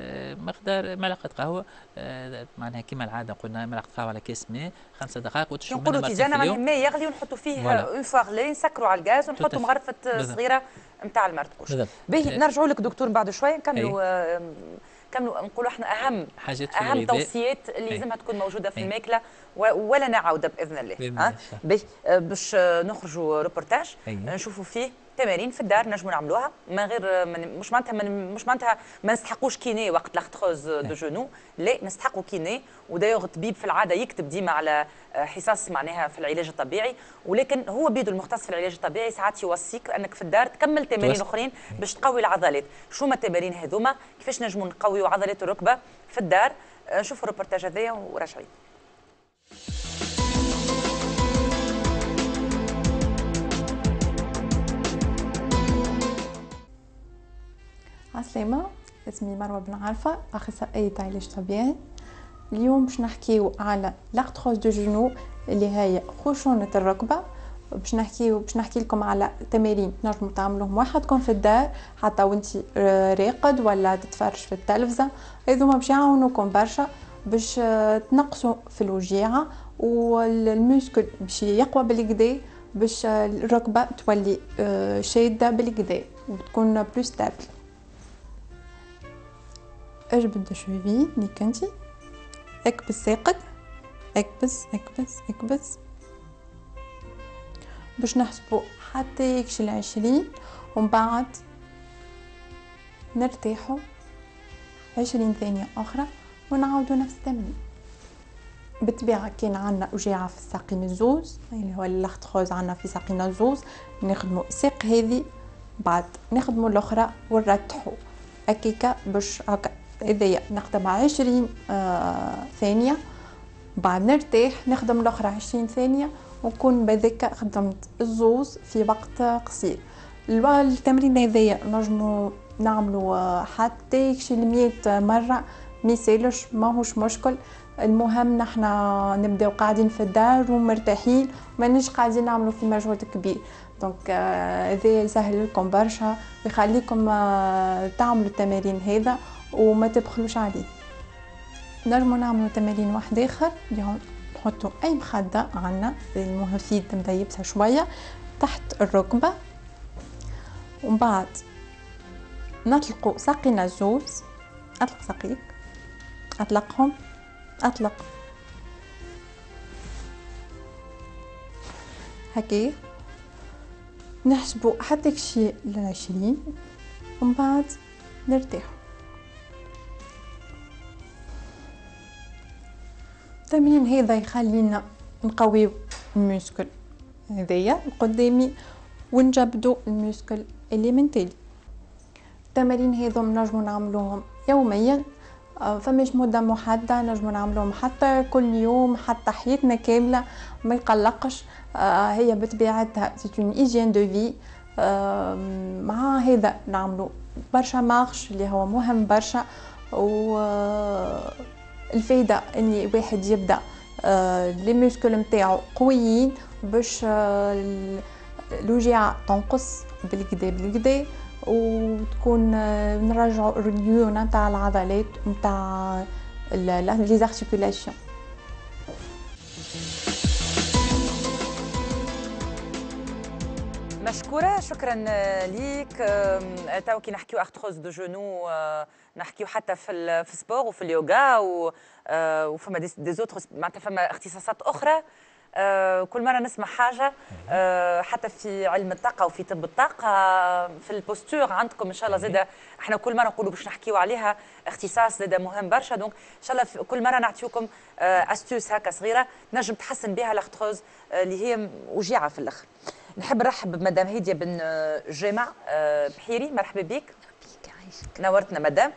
Speaker 3: مقدار معلقه قهوه معناها كما العاده قلنا معلقه قهوه على كاس ماء 5 دقائق وتشرب منها
Speaker 1: نقولوا تيزانه معناها ماء يغلي ونحطوا فيه اون فوا غلي نسكروا على الغاز ونحطوا مغرفه صغيره نتاع المرتقوش. باهي نرجعوا لك دكتور بعد شويه نكملوا نقولوا احنا اهم توصيات اللي لازمها تكون موجوده في الماكله ولا نعاودها باذن الله. باش نخرجوا روبورتاج نشوفوا فيه تمارين في الدار نجموا نعملوها من غير مش معناتها ما نستحقوش كيني وقت لاختروز دو جونو، لا نستحقوا كيني. ودايوغ الطبيب في العاده يكتب ديما على حصص معناها في العلاج الطبيعي، ولكن هو بيدو المختص في العلاج الطبيعي ساعات يوصيك انك في الدار تكمل تمارين اخرين باش تقوي العضلات. شو هما التمارين هذوما؟ كيفاش نجموا نقويوا عضلات الركبه في الدار؟ شوفوا الروبورتاج هذايا وراجعين.
Speaker 6: عسلامة، اسمي مروة بن عارفة، أخصائية علاج طبيعي. اليوم باش نحكيو على لاختروز دو جونو اللي هي خشونة الركبة. باش نحكي لكم على تمارين تنجموا تعملوهم وحدكم في الدار حتى وانتي راقد ولا تتفرج في التلفزة. هذوما باش يعاونوكم برشا باش تنقصوا في الوجيعة، والميسكل باش يقوى بالكدا، باش الركبة تولي شادة بالكدا وتكون بلو ستابل. اجبد الشوفي نيكنتي، اكبس ساقك، اكبس اكبس اكبس باش نحسبوا حتى يكشي 20، ومن بعد نرتاحوا 20 ثانية أخرى ونعاودوا نفس التمرين. بالطبيعة كان عندنا وجيعة في الساقين الزوز اللي هو اللاختروز عندنا في ساقين الزوز، نخدموا ساق هذه بعد نخدموا الأخرى ونرتاحوا هكاكا باش هكا. إذا نخدم 20 ثانية بعد نرتاح نخدم الأخرى 20 ثانية ونكون بذاك خدمت الزوز في وقت قصير. التمرين هذايا نجمو نعملو حتى يكشي 100 مرة، ميسالش ماهوش مشكل. المهم نحنا نبداو قاعدين في الدار ومرتاحين، مانيش قاعدين نعملو في مجهود كبير. دونك هذا يسهل لكم برشا ويخليكم تعملوا التمارين هذا وما تبخلوش عليه. نجمو نعملو تمارين واحد اخر اللي نحطو اي مخده عنا المهفيد مديبسها شويه تحت الركبه، ومن بعد نطلقوا ساقينا الزوز. اطلق ساقيك، اطلقهم، اطلق هكي نحسبوا حتى يكشي 20 ومن بعد نرتاح. التمرين هذا يخلينا نقويو الميسكل هذايا القدامي ونجبدو الميسكل اللي من تالي. التمارين هذوم نجمو نعملوهم يوميا، فماش مده محدده، نجمو نعملوهم حتى كل يوم حتى حياتنا كامله ما يقلقش. هي بطبيعتها سي اون هيجين دو في. مع هذا نعملو برشا مارش اللي هو مهم برشا، و الفايده اني واحد يبدا لي ميسكل نتاعو قويين باش الوجيعه تنقص بالكدا بالكدا، وتكون نرجعوا الريون نتاع العضلات نتاع لي زارتيكولاسيون.
Speaker 1: مشكورة، شكرا ليك. تو كي نحكيو ارثروز دو جونو نحكيو حتى في السبور وفي اليوغا وفما دي زوتر معناتها فما اختصاصات اخرى. كل مرة نسمع حاجة حتى في علم الطاقة وفي طب الطاقة في البوستور عندكم إن شاء الله زادة احنا كل مرة نقولوا باش نحكيو عليها اختصاص زادة مهم برشا. دونك إن شاء الله كل مرة نعطيوكم أستوس هكا صغيرة نجم تحسن بها الارثروز اللي هي وجيعة في الآخر. نحب نرحب بمدام هيديا بن جامع بحيري، مرحبا بك.
Speaker 7: عايشك.
Speaker 1: نورتنا مدام.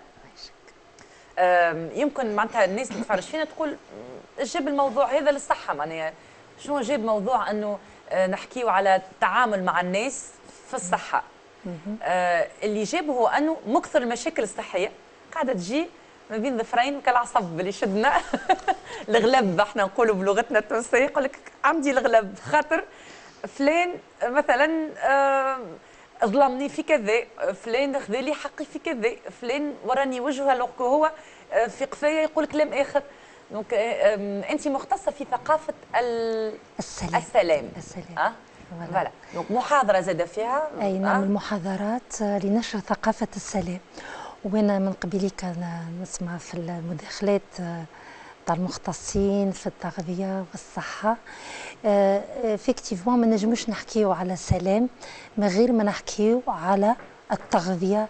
Speaker 1: يمكن معناتها الناس اللي تتفرج فينا تقول جاب الموضوع هذا للصحة، معناها شنو جاب موضوع انه نحكيو على التعامل مع الناس في الصحة. اللي جابه هو انه مكثر المشاكل الصحية قاعدة تجي ما بين ظفرين كالعصب اللي شدنا الغلب احنا نقولوا بلغتنا التونسية، يقول لك عندي الغلب خاطر فلان مثلا ظلمني في كذا، فلان خذا لي حقي في كذا، فلان وراني وجهه لو هو في قفايا يقول كلام اخر. دونك انت مختصه في ثقافه السلام. فوالا دونك محاضره زاده فيها.
Speaker 7: اي نعمل محاضرات لنشر ثقافه السلام، وانا من قبيلك نسمع في المداخلات تاع المختصين في التغذيه والصحه. فيكتيفون ما نجموش نحكيو على السلام من غير ما نحكيو على التغذيه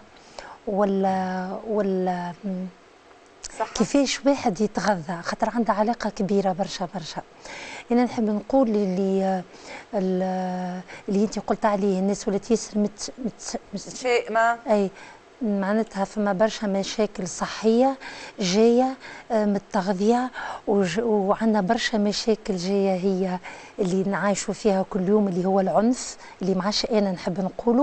Speaker 7: ولا صح. كيفاش واحد يتغذى، خاطر عندها علاقه كبيره برشا برشا. انا نحب نقول اللي انت قلت عليه الناس ولات ياسر
Speaker 1: متشائمه.
Speaker 7: اي معناتها فما برشا مشاكل صحيه جايه من التغذيه، وعندنا برشا مشاكل جايه هي اللي نعايشوا فيها كل يوم اللي هو العنف اللي معاش انا نحب نقوله،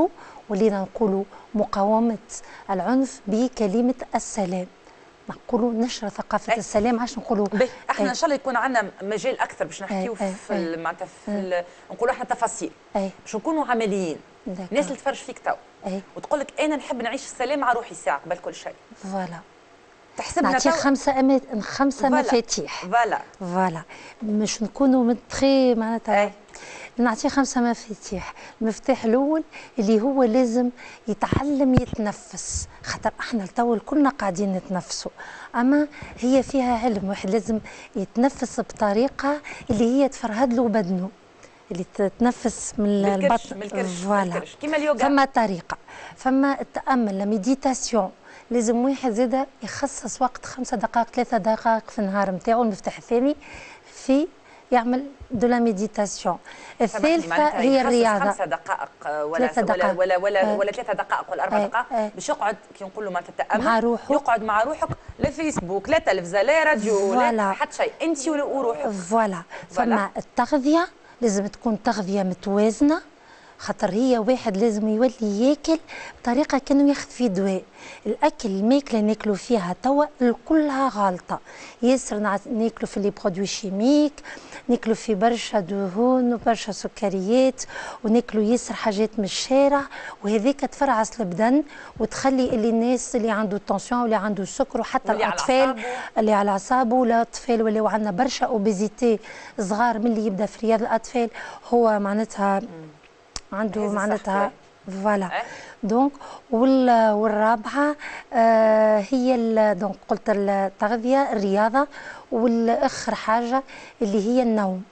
Speaker 7: ولينا نقولوا مقاومه العنف بكلمه السلام، نقولوا نشر ثقافه السلام عشان نقولوا
Speaker 1: احنا ان شاء الله يكون عندنا مجال اكثر باش نحكيو في معناتها في نقولوا احنا تفاصيل باش نكونوا عمليين. الناس اللي تفرج فيك تو وتقول لك انا نحب نعيش السلام مع روحي ساعه قبل كل شيء،
Speaker 7: فوالا
Speaker 1: تحسبنا
Speaker 7: نعطيك خمسه مفاتيح. فوالا مش نكونوا متخي معناتها نعطيه 5 مفاتيح. المفتاح الاول اللي هو لازم يتعلم يتنفس، خاطر احنا التو كلنا قاعدين نتنفسوا، اما هي فيها علم. واحد لازم يتنفس بطريقه اللي هي تفرهد له بدنه، اللي تتنفس من البطن. فوالا
Speaker 1: كيما اليوغا
Speaker 7: فما طريقه، فما التامل، الميديتاسيون. لازم واحد زاده يخصص وقت 5 دقائق 3 دقائق في النهار نتاعو. المفتاح الثاني في يعمل دو لا ميديتاسيون. الثالثه هي الرياضه
Speaker 1: 5 دقائق ولا 3 دقائق ولا 3 دقائق ولا 4 دقائق باش يقعد كي نقولوا معناتها التامل
Speaker 7: مع روحه،
Speaker 1: يقعد مع روحك، لا فيسبوك لا تلفزه لا راديو لا حتى شيء، انت وروحك.
Speaker 7: فوالا فما التغذيه لازم تكون تغذيه متوازنه، خاطر هي واحد لازم يولي ياكل بطريقه كانه ياخذ فيه دواء. الاكل الماكله ناكلوا فيها توا كلها غالطه، ياسر ناكلوا في لي برودوي شيميك، ناكلوا في برشا دهون وبرشا سكريات، وناكلوا ياسر حاجات من الشارع، وهذيك تفرعس البدن وتخلي اللي الناس اللي عنده التنسيون واللي عنده السكر وحتى الاطفال اللي على اعصابه، ولا اطفال ولاو عندنا برشا اوبيزيتي صغار من اللي يبدا في رياض الاطفال هو معناتها عنده معناتها فوالا. دونك والرابعه هي دونك قلت التغذيه الرياضه، والاخر حاجه اللي هي النوم.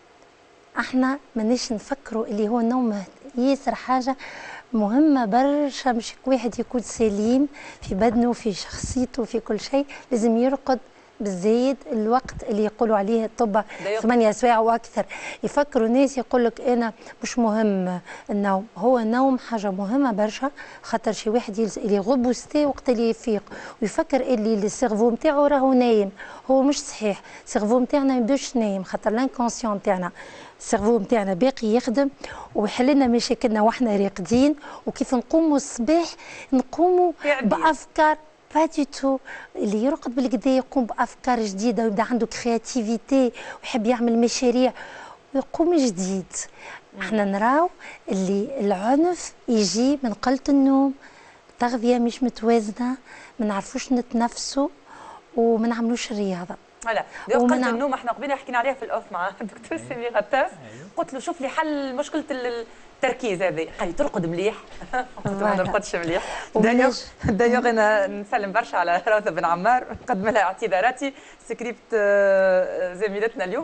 Speaker 7: احنا مانيش نفكروا اللي هو النوم ياسر حاجه مهمه برشا، مش واحد يكون سليم في بدنه في شخصيته في كل شيء لازم يرقد بالزايد الوقت اللي يقولوا عليه الطب 8 سوايع واكثر. يفكروا الناس يقول لك انا مش مهم النوم، هو النوم حاجه مهمه برشا، خاطر شي واحد اللي غبوستي وقت اللي يفيق ويفكر اللي السيرفو نتاعو راهو نايم، هو مش صحيح. السيرفو نتاعنا ما يبداش نايم، خاطر لانكونسيون نتاعنا السيرفو نتاعنا باقي يخدم ويحل لنا مشاكلنا واحنا راقدين. وكيف نقوموا الصباح نقوموا بافكار با دي تو، اللي يرقد بالكدا يقوم بافكار جديده ويبدا عنده كرياتيفيتي ويحب يعمل مشاريع ويقوم جديد. احنا نراو اللي العنف يجي من قله النوم، تغذيه مش متوازنه، ما نعرفوش نتنفسوا وما نعملوش الرياضه.
Speaker 1: لا قله النوم احنا قبيله حكينا عليها في الاوف مع الدكتور سمير غطاس. قلت له شوف لي حل مشكله التركيز هذه، قال لي ترقد مليح. قلت ما نرقدش مليح. دايوغ انا نسلم برشا على روثة بن عمار، نقدم لها اعتذاراتي. سكريبت زميلتنا اليوم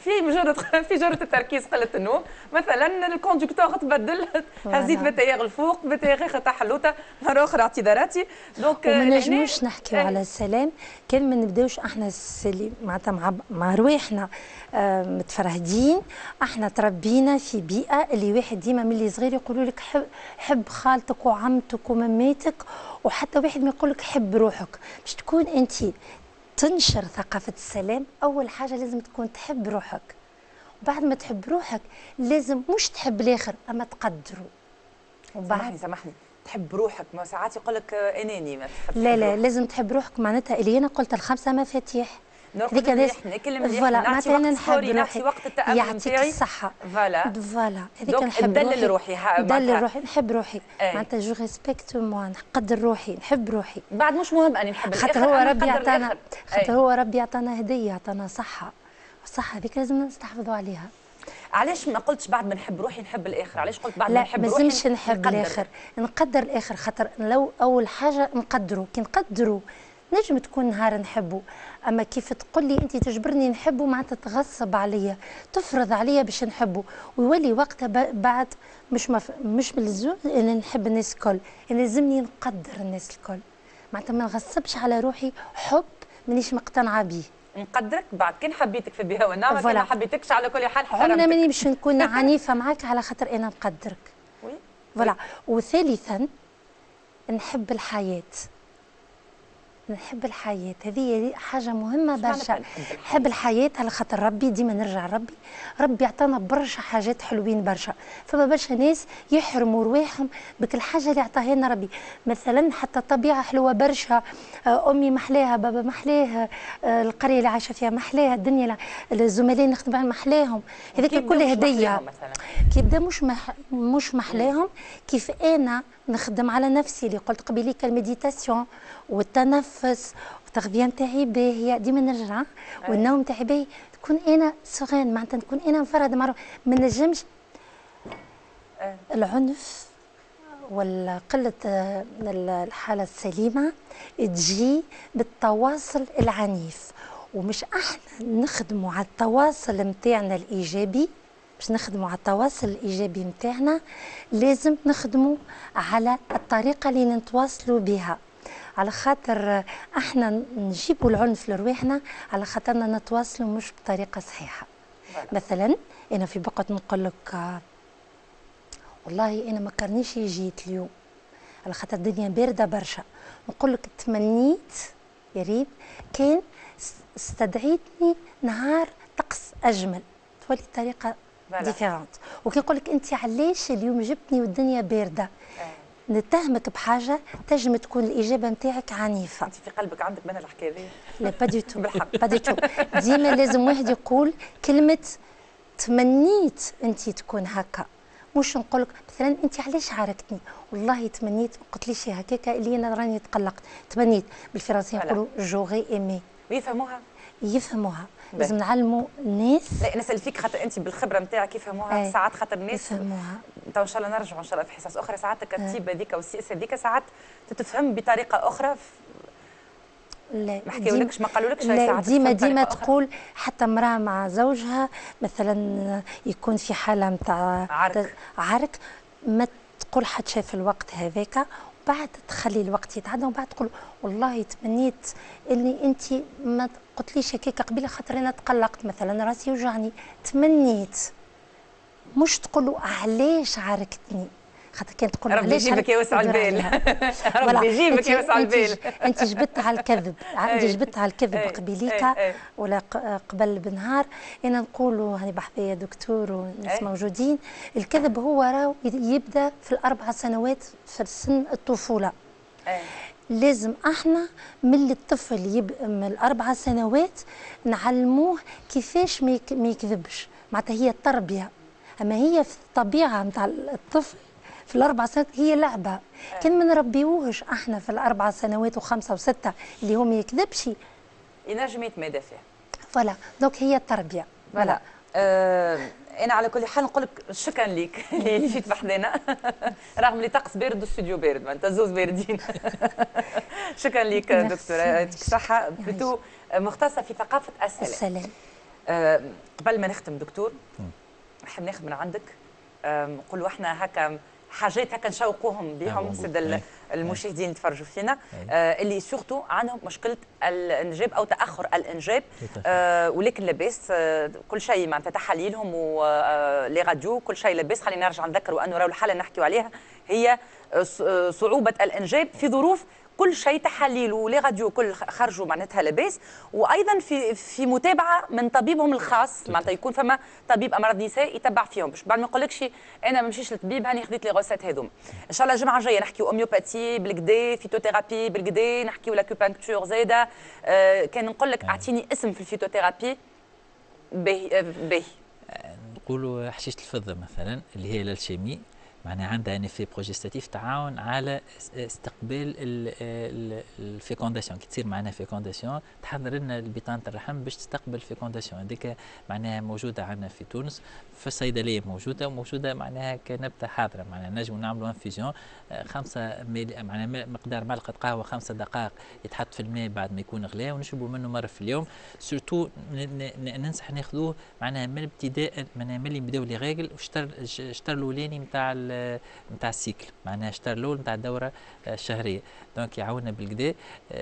Speaker 1: في جرة التركيز قلة النوم، مثلا الكوندكتور تبدل هزيت بتايغ الفوق بتايغ تاع حلوته، مرة أخرى اعتذاراتي.
Speaker 7: دونك ما نجموش نحكيو على السلام كان ما نبداوش احنا معناتها مع رواحنا متفرهدين. احنا تربينا في بيئة اللي واحد ديما من اللي صغير يقولوا لك حب خالتك وعمتك ومماتك، وحتى واحد ما يقول لك حب روحك. باش تكون انت تنشر ثقافة السلام أول حاجة لازم تكون تحب روحك، وبعد ما تحب روحك لازم مش تحب الآخر أما تقدره.
Speaker 1: وبعد سامحني تحب روحك، ما ساعات يقول لك أناني ما تحب.
Speaker 7: لا لازم تحب روحك، معناتها اللي أنا قلت ال5 مفاتيح.
Speaker 1: نرقد مليح، ناكل مليح، نعطي وقت ستوري، نعطي وقت التأمل
Speaker 7: يعطيك الصحة.
Speaker 1: فوالا
Speaker 7: هذيك نحب
Speaker 1: ندلل روحي،
Speaker 7: ندلل روحي، نحب روحي معناتها جو ريسبكت موا، نقدر روحي، نحب روحي.
Speaker 1: بعد مش مهم أني نحب الآخر،
Speaker 7: خاطر هو ربي يعطانا هدية، يعطانا صحة، والصحة هذيك لازم نستحفظوا عليها.
Speaker 1: علاش ما قلتش بعد ما نحب روحي نحب الآخر؟ علاش قلت بعد ما نحب
Speaker 7: روحي؟ لا مازلش نحب الآخر، نقدر الآخر، خاطر لو أول حاجة نقدروا، كي نقدروا نجم تكون نهار نحبه. اما كيف تقول لي انت تجبرني نحبه معناتها تغصب عليا، تفرض عليا باش نحبه، ويولي وقتها بعد مش باللزوم ان نحب الناس الكل، لازمني نقدر الناس الكل، معناتها ما نغصبش على روحي حب مانيش مقتنعه به.
Speaker 1: نقدرك بعد كان حبيتك في البها والنعمه، كان ما حبيتكش على كل حال حرمتك.
Speaker 7: عمرنا ماني باش نكون عنيفه معاك على خاطر انا نقدرك. فوالا. وثالثا نحب الحياه. نحب الحياة، هذه حاجة مهمة برشا. نحب الحياة على خاطر ربي، ديما نرجع ربي عطانا برشا حاجات حلوين برشا. فما برشا ناس يحرموا رواحهم بك الحاجة اللي عطاها لنا ربي. مثلا حتى الطبيعة حلوة برشا، أمي محلاها، بابا محلاها، القرية اللي عايشة فيها محلاها، الدنيا الزملاء نخدم معاهم محلاهم، هذيك كلها هدية. كي يبدا مش محلاهم، كيف أنا نخدم على نفسي اللي قلت قبيليك المديتاسيون والتنفس والتغذيه نتاعي باهيه، ديما نرجع والنوم نتاعي باهي، تكون انا سغان معناتها نكون انا مفرده مع ما نجمش العنف ولا قله الحاله السليمه تجي بالتواصل العنيف. ومش احنا نخدموا على التواصل نتاعنا الايجابي، باش نخدموا على التواصل الايجابي نتاعنا لازم نخدموا على الطريقه اللي نتواصلوا بها، على خاطر احنا نجيبوا العنف لرواحنا على خاطرنا نتواصلوا مش بطريقه صحيحه. مثلا انا في بقعه نقول لك والله انا ما كرنيش جيت اليوم على خاطر الدنيا بارده برشا، نقول لك تمنيت يا ريت كان استدعيتني نهار طقس اجمل، تولي طريقه ديفيرونت. وكي نقول لك انت علاش اليوم جبتني والدنيا بارده، نتهمك بحاجه تنجم تكون الاجابه نتاعك عنيفه.
Speaker 1: انت في قلبك عندك من الحكايه هذه؟
Speaker 7: لا با دي تو، با دي تو. ديما لازم واحد يقول كلمه تمنيت انت تكون هكا، مش نقول لك مثلا انت علاش عاركتني، والله تمنيت، ما قلتليش هكاك اللي انا راني تقلقت، تمنيت. بالفرنسيه نقولوا جوغي ايمي.
Speaker 1: ويفهموها؟
Speaker 7: يفهموها. لازم نعلموا الناس.
Speaker 1: لا نسال فيك خاطر انت بالخبره نتاعك يفهموها. ساعات خاطر الناس
Speaker 7: يفهموها.
Speaker 1: تو ان شاء الله نرجعوا ان شاء الله في حصص اخرى، ساعات الترتيب هذيك والسياسه هذيك ساعات تتفهم بطريقه اخرى.
Speaker 7: لا
Speaker 1: ما حكيولكش، ما قالولكش ساعات
Speaker 7: ديما تقول حتى امراه مع زوجها مثلا يكون في حاله نتاع عرك، ما تقول حتى شيء في الوقت هذاك، بعد تخلي الوقت يتعدى وبعد تقول والله تمنيت اللي انت ما قلتليش هكاك قبيله خاطر انا تقلقت مثلا راسي يوجعني، تمنيت. مش تقولوا علاش عاركتني، خاطر كان تقول
Speaker 1: ربي يجيبك يا وسع البال. ربي يجيبك يا وسع البال.
Speaker 7: انت جبت على الكذب، انت جبت على الكذب قبيليك ولا قبل بنهار. انا نقولوا هاني بحثيه دكتور وناس موجودين، الكذب هو راهو يبدا في ال4 سنوات في سن الطفوله. لازم احنا من الطفل من ال4 سنوات نعلموه كيفاش ما يكذبش، معناتها هي التربيه. اما هي في الطبيعه نتاع الطفل في ال4 سنوات هي لعبه، كان ما نربيوهش احنا في ال4 سنوات و5 و6 اللي هو ما يكذبش
Speaker 1: ينجم يتمادى فيه.
Speaker 7: فوالا دونك هي التربيه.
Speaker 1: فوالا انا على كل حال نقول لك شكرا لك اللي جيت بحدنا رغم اللي طقس بارد والاستوديو بارد، ما انت زوز باردين. شكرا لك دكتوره، يعطيك الصحه. بلوتو مختصه في ثقافه السلام. قبل ما نختم دكتور نحب ناخذ من عندك نقولوا احنا هكا حاجات هكا نشوقوهم بهم سد المشاهدين اللي يتفرجوا فينا، اللي سورتو عندهم مشكله الانجاب او تاخر الانجاب، ولكن لاباس كل شيء معناتها تحاليلهم ولي راديو كل شيء لاباس. خلينا نرجع نذكروا انه راهو الحاله اللي نحكيو عليها هي صعوبه الانجاب في ظروف كل شيء تحاليل ولي راديو كل خرجوا معناتها لاباس، وايضا في متابعه من طبيبهم الخاص، معناتها يكون فما طبيب امراض نساء يتبع فيهم، باش بعد ما يقولكش انا ما نمشيش للطبيب هاني خذيت لي غوسات هذوما. ان شاء الله الجمعه الجايه نحكيو هوميوباثي بالكدا، فيتوثيرابي بالكدا، نحكيو لاكوبانكتور زاده. كان نقول لك اعطيني اسم في الفيتوثيرابي باهي.
Speaker 3: نقولوا حشيشه الفضه مثلا اللي هي الالشيمي، معناها عندها ان افي بروجيستاتيف تعاون على استقبال الفيكونداسيون. كي تصير معنا فيكونداسيون تحضر لنا بطانه الرحم باش تستقبل الفيكونداسيون هذيك، معناها موجوده عندنا في تونس في الصيدليه موجوده، وموجوده معناها كنبته حاضره. معناها نجموا نعملوا انفيزيون 5 معناها مقدار معلقه قهوه 5 دقائق يتحط في الماء بعد ما يكون غلاه ونشربوا منه مره في اليوم. سورتو ننصح ناخذوه معناها من الابتداء، معناها ملي نبداو لي غاقل والشطر الاولاني نتاع نتاع السيكل، معناها الشهر الاول نتاع الدوره الشهريه، دونك يعاوننا بالكدا.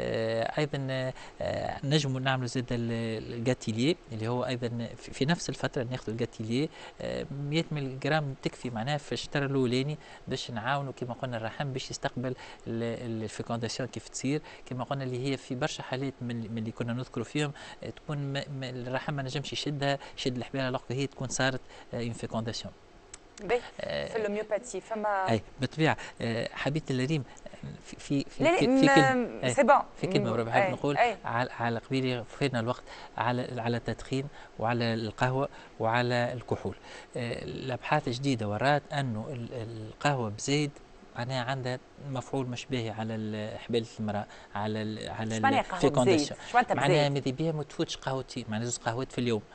Speaker 3: ايضا نجموا نعملوا زاد الجاتيليه اللي هو ايضا في نفس الفتره ناخذوا الجاتيليه 100 ملغ تكفي معناها في الشهر الاولاني باش نعاونوا كما قلنا الرحم باش يستقبل الفيكونداسيون كيف تصير، كما قلنا اللي هي في برشا حالات من اللي كنا نذكروا فيهم تكون الرحم ما نجمش يشدها، يشد الحباله لقد هي تكون صارت اون فيكونداسيون.
Speaker 1: في الهوميوباثي فما
Speaker 3: اي بالطبيعه. حبيبتي الريم في
Speaker 1: كلمه سي بون
Speaker 3: في كلمه بحب نقول على قبيله فاتنا الوقت على التدخين وعلى القهوه وعلى الكحول. الابحاث جديده ورات انه القهوه بزيد معناها عندها مفعول مش باهي على حبالة المرأة، على الفيكونداسيون. معناها ماذا بيها ما تفوتش قهوتين، معناها 2 قهوات في اليوم.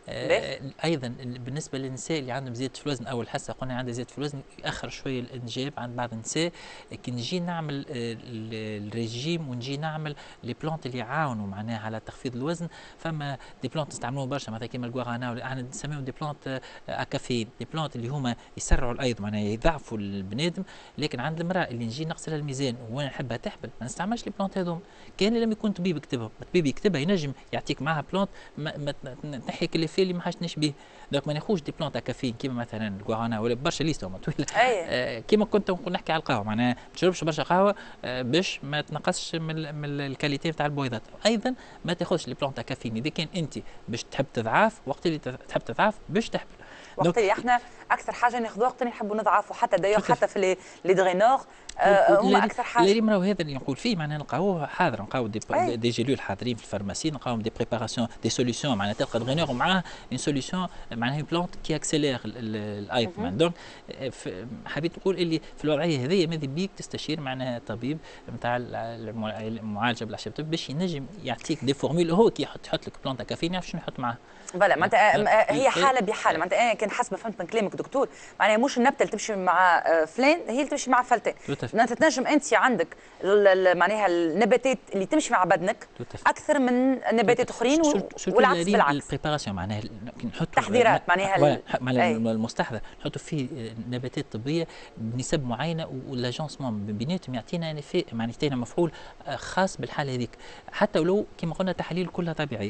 Speaker 3: ايضا بالنسبه للنساء اللي عندهم زياده في الوزن او الحاسه قلنا عندها زياده في الوزن ياخر شويه الانجاب عند بعض النساء، كي نجي نعمل الريجيم ونجي نعمل لي بلانت اللي يعاونوا معناها على تخفيض الوزن. فما دي بلانت نستعملوهم برشا مثلا كيما الجوارانا، احنا نسميهم دي بلانت كافيين، دي بلانت اللي هما يسرعوا الايض معناها يضعفوا البنادم. لكن عند المراه اللي نجي نغسلها الميزان وانا نحبها تحبل ما نستعملش لي بلانت هذوما، كان لم يكون طبيب يكتبهم، طبيب يكتبها ينجم يعطيك معها بلانت ما تنحيك اللي اللي ما حاجتنيش به. دونك ما ناخذش دي بلانت كافيين كيما مثلا الجوارانا ولا برشا ليست هما طويله. كيما كنت نقول نحكي على القهوه معناها ما تشربش برشا قهوه باش ما تنقصش من الكاليتي نتاع البويضات. ايضا ما تاخذش لي بلانت كافيين اذا كان انت باش تحب تضعف، وقت اللي تحب تضعف باش تحبل.
Speaker 1: وقت اللي احنا اكثر حاجه ناخذوها وقت اللي نحبوا نضعفوا، حتى دايوغ حتى في لي دغينور هما اكثر حاجه.
Speaker 3: اللي راهو هذا اللي نقول فيه معناها نلقاوه حاضر، نلقاو دي جيلول حاضرين في الفارماسي، نلقاوهم دي بريباراسيون دي سوليسيون معناها تلقى دغينور ومعاه اون سوليسيون معناها بلانت كي اكسيلير الايض. دونك حبيت نقول اللي في الوضعيه هذه ماذا بيك تستشير معناها طبيب نتاع المعالجه بالاعشاب الطبيه باش ينجم يعطيك دي فورمول، هو كي يحط لك بلانت كافيين يعرف شنو يحط معاه.
Speaker 1: فوالا معناتها هي حاله بحاله. معناتها انا كان حسب فهمت من كلامك دكتور معناها مش النبته اللي تمشي مع فلان هي اللي تمشي مع فلتان. معناتها تنجم انت عندك معناها النباتات اللي تمشي مع بدنك اكثر من نباتات اخرين والعكس بالعكس.
Speaker 3: البريباراسيون معناها نحط
Speaker 1: تحضيرات معناها
Speaker 3: المستحضر نحطوا فيه نباتات طبيه بنسب معينه والاجونسمون بيناتهم يعطينا معناها يعطينا مفعول خاص بالحاله هذيك، حتى ولو كما قلنا تحاليل كلها طبيعيه.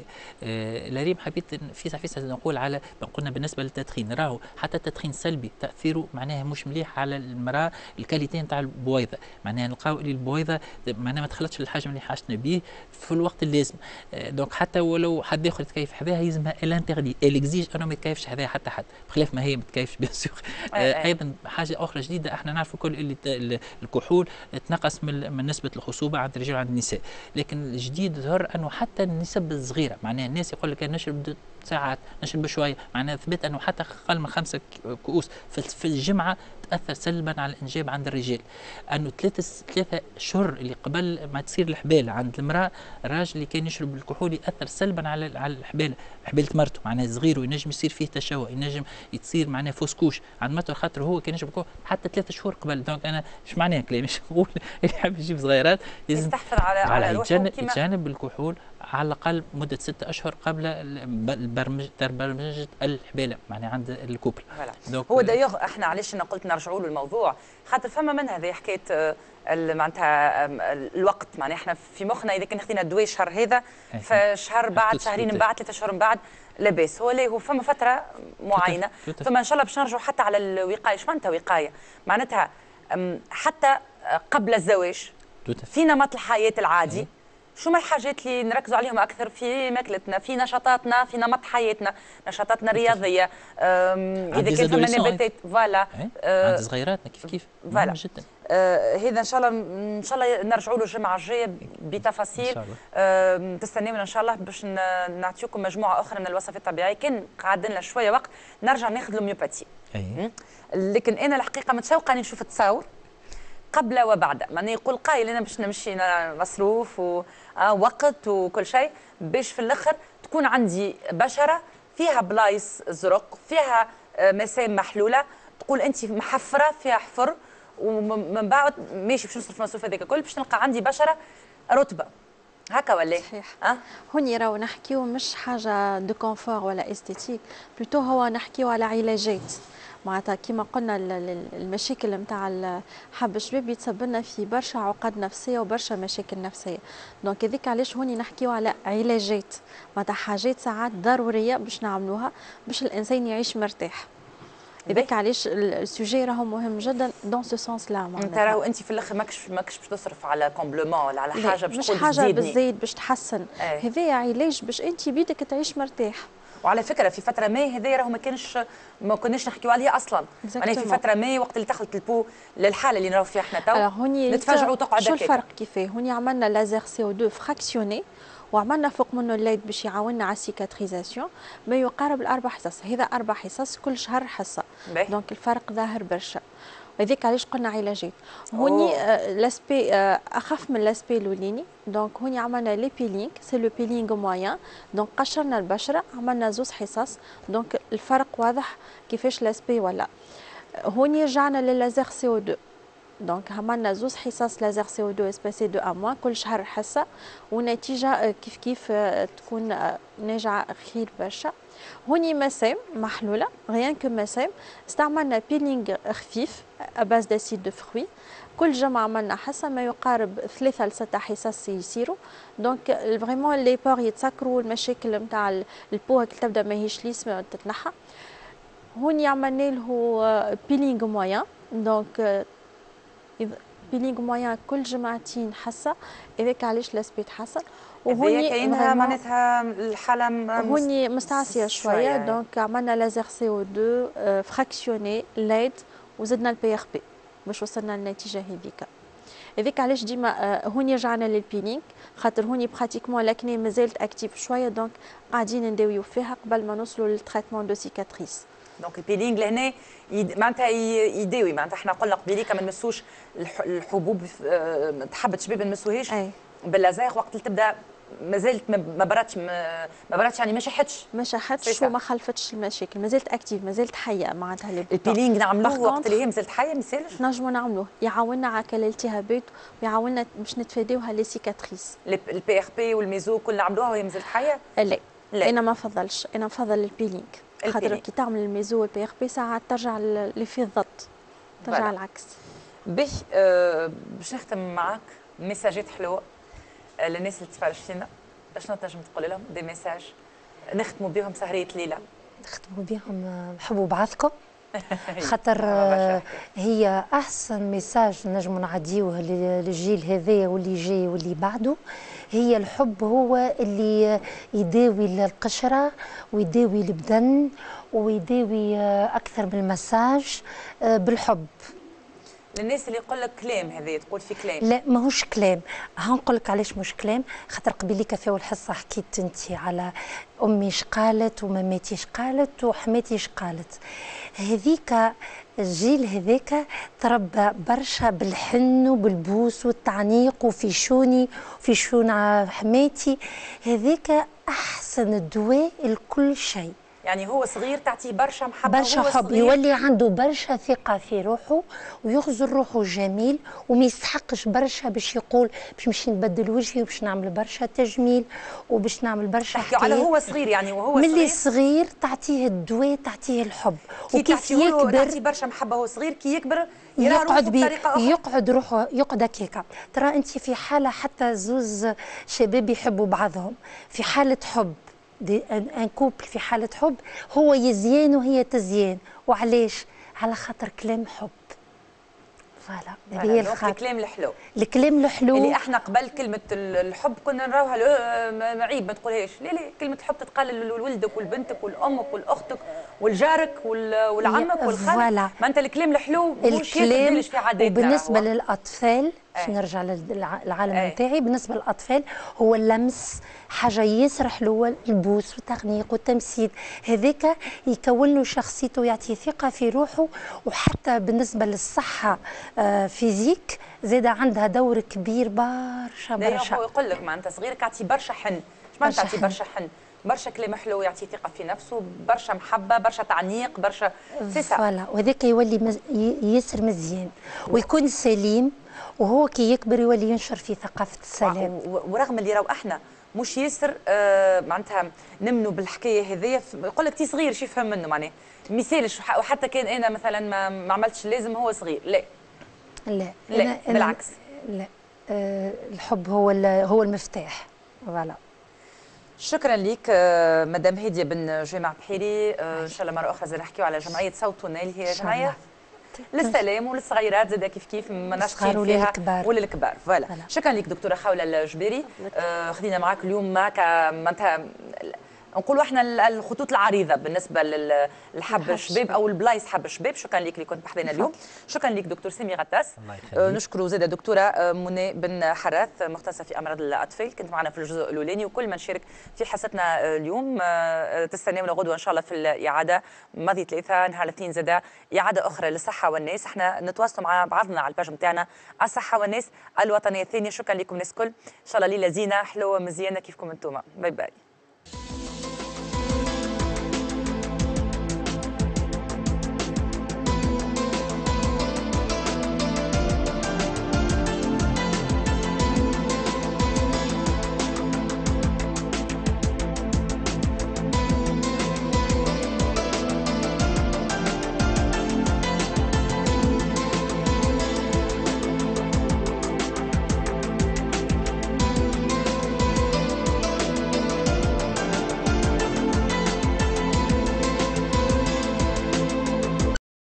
Speaker 3: لريم حبيت فيسع نقول على قلنا بالنسبه للتدخين، راهو حتى التدخين سلبي تاثيره معناها مش مليح على المراه الكاليتي نتاع البويضه، معناها نلقاو اللي البويضه معناها ما تخلطش الحجم اللي حاجتنا به في الوقت اللازم. دونك حتى ولو حد اخر يتكيف حذاها يلزمها الانتردي اليكزيج انه ما يتكيفش حذاها حتى حد بخلاف ما هي ما تكيفش بيان سور. ايضا حاجه اخرى جديده احنا نعرفوا كل اللي الكحول تنقص من نسبه الخصوبه عند الرجال وعند النساء، لكن الجديد ظهر انه حتى النسب الصغيره معناها الناس يقول لك نشرب ساعات نشرب شويه، معناها ثبت انه حتى اقل من 5 كؤوس في الجمعه تاثر سلبا على الانجاب عند الرجال. انه 3 اشهر اللي قبل ما تصير الحبال عند المراه، الراجل اللي كان يشرب الكحول ياثر سلبا على حباله مرته، معناها صغير وينجم يصير فيه تشوه، ينجم تصير معناها فوسكوش عند مرته خاطر هو كان يشرب الكحول حتى 3 شهور قبل. دونك انا ايش معناها كلامي؟ مش نقول اللي يحب يجيب صغيرات لازم
Speaker 1: يستحفظ على روحه
Speaker 3: يتجنب الكحول على الاقل مده 6 اشهر قبل برمجه الحباله معناها عند الكوبل.
Speaker 1: هو دايوغ احنا علاش انا قلت نرجعوا له الموضوع خاطر فما منها هذه حكايه معناتها الوقت، معناها احنا في مخنا اذا كان خدينا الدواء الشهر هذا فشهر بعد شهرين من بعد 3 شهور من بعد لاباس. هو فما فتره معينه ثم ان شاء الله باش نرجعوا حتى على الوقايه. ايش معناتها وقايه؟ معناتها حتى قبل الزواج في نمط الحياه العادي شو ما الحاجات اللي نركزوا عليهم اكثر في ماكلتنا، في نشاطاتنا، في نمط حياتنا، نشاطاتنا الرياضيه، اذا كان فما نباتات فوالا
Speaker 3: عند صغيراتنا كيف
Speaker 1: فوالا
Speaker 3: جدا.
Speaker 1: هذا ان شاء الله نرجعوا له الجمعه الجايه بتفاصيل. تستناونا ان شاء الله باش نعطيكم مجموعه اخرى من الوصفات الطبيعيه. كان قعد لنا شويه وقت نرجع ناخذ الهوميوباثي، لكن انا الحقيقه متشوقه نشوف التصاور قبل وبعد. معناه يقول قايل انا باش نمشي مصروف ووقت وكل شيء باش في الاخر تكون عندي بشره فيها بلايص زرق، فيها مسام محلوله، تقول انت محفره فيها حفر، ومن بعد ماشي باش نصرف المصروف هذاك الكل باش نلقى عندي بشره رطبه هكا ولا
Speaker 4: صحيح. هوني راهو نحكيو مش حاجه دو كونفور ولا استيتيك، بلوتو هو نحكيو على علاجات. معناتها كيما قلنا المشاكل نتاع حب الشباب يتسبب لنا في برشا عقد نفسيه وبرشا مشاكل نفسيه. دونك هذيك علاش هوني نحكيو على علاجات، معناتها حاجات ساعات ضروريه باش نعملوها باش الانسان يعيش مرتاح. هذاك علاش السوجي راهو مهم جدا دون سو سونس لا.
Speaker 1: انت راهو انت في الاخر ماكش باش تصرف على كومبلومون ولا على حاجه باش
Speaker 4: تقول حاجه بالزيد باش تحسن. هذايا علاج باش انت بيدك تعيش مرتاح.
Speaker 1: وعلى فكره في فتره ما هذايا راهو ما كناش نحكيو عليه اصلا. يعني في فتره ما وقت اللي دخلت البو للحاله اللي نراو فيها احنا تو نتفاجئوا تقعد
Speaker 4: شو الفرق كيفاه؟ هوني عملنا لازر CO2 فراكسيوني وعملنا فوق منه الليد باش يعاوننا على السيكاتريزاسيون ما يقارب الاربع حصص. هذا 4 حصص كل شهر حصه. دونك الفرق ظاهر برشا. هذيك علاش قلنا علاجات. هوني لاسبي اخف من لاسبي الاولاني. دونك هوني عملنا لي بيلينغ سي لو بيلينغ مويان. دونك قشرنا البشره عملنا زوز حصص. دونك الفرق واضح كيفاش لاسبي ولا. هوني رجعنا للازير CO2. دونك عملنا زوز حصص لازر CO2 اسباسي دو اموا كل شهر حصه والنتيجه كيف تكون ناجعه خير برشا. هوني مسام محلوله غيان كو مسام. استعملنا بيلينغ خفيف اباز داسيد دو فروي. كل جمعه عملنا حصه ما يقارب 3 ل 6 حصص يصيروا. دونك فريمون لي بور يتسكروا المشاكل نتاع البو تبدا ماهيش ليس تتنحى. هوني عملنا له بيلينغ مويان. دونك بيلينغ مويان كل جمعتين حصه. هذاك علاش لاسبي تحسن.
Speaker 1: وهوني كاينها معناتها الحاله
Speaker 4: هوني مستعصيه شويه. دونك عملنا لازر CO2 فراكسيوني ليد وزدنا البي ار بي باش وصلنا للنتيجه هذيك. هذيك علاش ديما هوني رجعنا للبيلينغ خاطر هوني براتيكمون لاكني مازالت اكتيف شويه. دونك قاعدين نداويو فيها قبل ما نوصلوا للتريتمون دو سيكاتريس.
Speaker 1: دونك البيلينغ لهنا معناتها يداوي. معناتها احنا قلنا قبيليك ما نمسوش الحبوب تحبت شباب ما نمسوهاش باللازير وقت اللي تبدا مازالت ما بردش يعني ما شحتش
Speaker 4: وما خلفتش المشاكل مازالت اكتيف مازالت حيه معناتها
Speaker 1: البيلينغ نعملوه وقت اللي هي مازالت حيه ما يسالش
Speaker 4: نجموا نعملوه يعاوننا على الالتهابات ويعاوننا باش نتفاداوها لي سيكاتريس.
Speaker 1: البي ار بي والميزو كل نعملوها وهي مازالت حيه؟
Speaker 4: لا انا ما نفضلش. انا نفضل البيلينغ خاطر كي تعمل الميزو والبي ار بي ساعات ترجع اللي فيه الضغط ترجع العكس.
Speaker 1: باش نختم معاك ميساجات حلوه للناس اللي تتفرج فينا. شنو تنجم تقول لهم دي ميساج نختموا بهم سهريه ليله؟
Speaker 7: نختموا بهم حبوا بعضكم خاطر هي احسن ميساج نجموا نعديوه للجيل هذايا واللي جاي واللي بعده. هي الحب هو اللي يداوي القشره ويداوي البدن ويداوي اكثر من المساج بالحب.
Speaker 1: للناس اللي يقول لك كلام هذا تقول في كلام
Speaker 7: لا ماهوش كلام. هنقول لك علاش مش كلام خاطر قبيليك في اول حصه حكيت انت على امي اش قالت وماماتي اش قالت وحماتي اش قالت. هذيك الجيل هذاك تربى برشا بالحن وبالبوس والتعنيق وفي شوني وفي شون حماتي. هذاك احسن الدواء لكل شيء.
Speaker 1: يعني هو صغير تعطيه برشا محبه
Speaker 7: برشا حب يولي عنده برشا ثقه في روحه ويخزن روحه جميل وما يستحقش برشا باش يقول باش نمشي نبدل وجهي وباش نعمل برشا تجميل وباش نعمل برشا
Speaker 1: حكايات. على هو صغير يعني وهو صغير
Speaker 7: ملي صغير تعطيه الدواء تعطيه الحب
Speaker 1: وكيف يكبر تعطيه برشا محبه هو صغير كي يكبر
Speaker 7: يقعد روحه يقعد هكاك. ترى انت في حاله حتى زوز شباب يحبوا بعضهم في حاله حب ان كوبل في حاله حب هو يزيان وهي تزيان. وعلاش؟ على خاطر كلام حب. فوالا هذه هي
Speaker 1: الكلام الحلو.
Speaker 7: الكلام الحلو
Speaker 1: اللي احنا قبل كلمه الحب كنا نراوها عيب ما تقولهاش. لا كلمه الحب تتقال لولدك ولبنتك ولامك ولاختك ولجارك ولعمك والخال. ما انت الكلام الحلو مش يدلش في عاداتنا.
Speaker 7: وبالنسبه للاطفال باش نرجع للعالم نتاعي بالنسبه للاطفال هو اللمس حاجه ياسر حلوه. البوس والتغنيق والتمثيل هذاك يكون له شخصيته ويعطيه ثقه في روحه. وحتى بالنسبه للصحه فيزيك زاده عندها دور كبير برشا برشا.
Speaker 1: هو يقول لك معناتها صغيرك اعطي برشا حن. اش معناتها تعطي برشا حن؟ برشا كلام حلو يعطي ثقه في نفسه برشا محبه برشا تعنيق برشا
Speaker 7: فوالا وهذاك يولي ياسر مزيان ويكون سليم وهو كي يكبر يولي ينشر في ثقافه السلام.
Speaker 1: ورغم اللي راهو احنا مش ياسر معناتها نمنوا بالحكايه هذيا. يقول لك تي صغير شو يفهم منه معناه مثالش، وحتى كان انا مثلا ما عملتش لازم هو صغير. لا
Speaker 7: لا
Speaker 1: لا بالعكس.
Speaker 7: لا الحب هو المفتاح. فوالا.
Speaker 1: شكرا لك مدام هاديه بن جامع بحيري. ان شاء الله مره اخرى زاد نحكيو على جمعيه صوتنا اللي هي جمعيه للسلام وللصغيرات زاد كيف ما نشكي فيها وللكبار. فوالا. شكرا لك دكتوره خوله الجبيري. خذينا معك اليوم معناتها نقولوا احنا الخطوط العريضه بالنسبه للحب الشباب او البلايص حب الشباب. شكرا لك اللي كنت بحضينا اليوم. شكرا لك دكتور سامي غطاس. نشكروا زاده دكتوره منى بن حراث مختصه في امراض الاطفال، كنت معنا في الجزء الاولاني، وكل من شارك في حصتنا اليوم. تستناونا غدوه ان شاء الله في الاعاده ماضي ثلاثاء نهار الاثنين زاده اعاده اخرى للصحه والناس. احنا نتواصلوا مع بعضنا على الباج نتاعنا الصحه والناس الوطنيه الثانيه. شكرا لكم الناس الكل، ان شاء الله ليله زينه حلوه مزيانه كيفكم انتم. باي باي.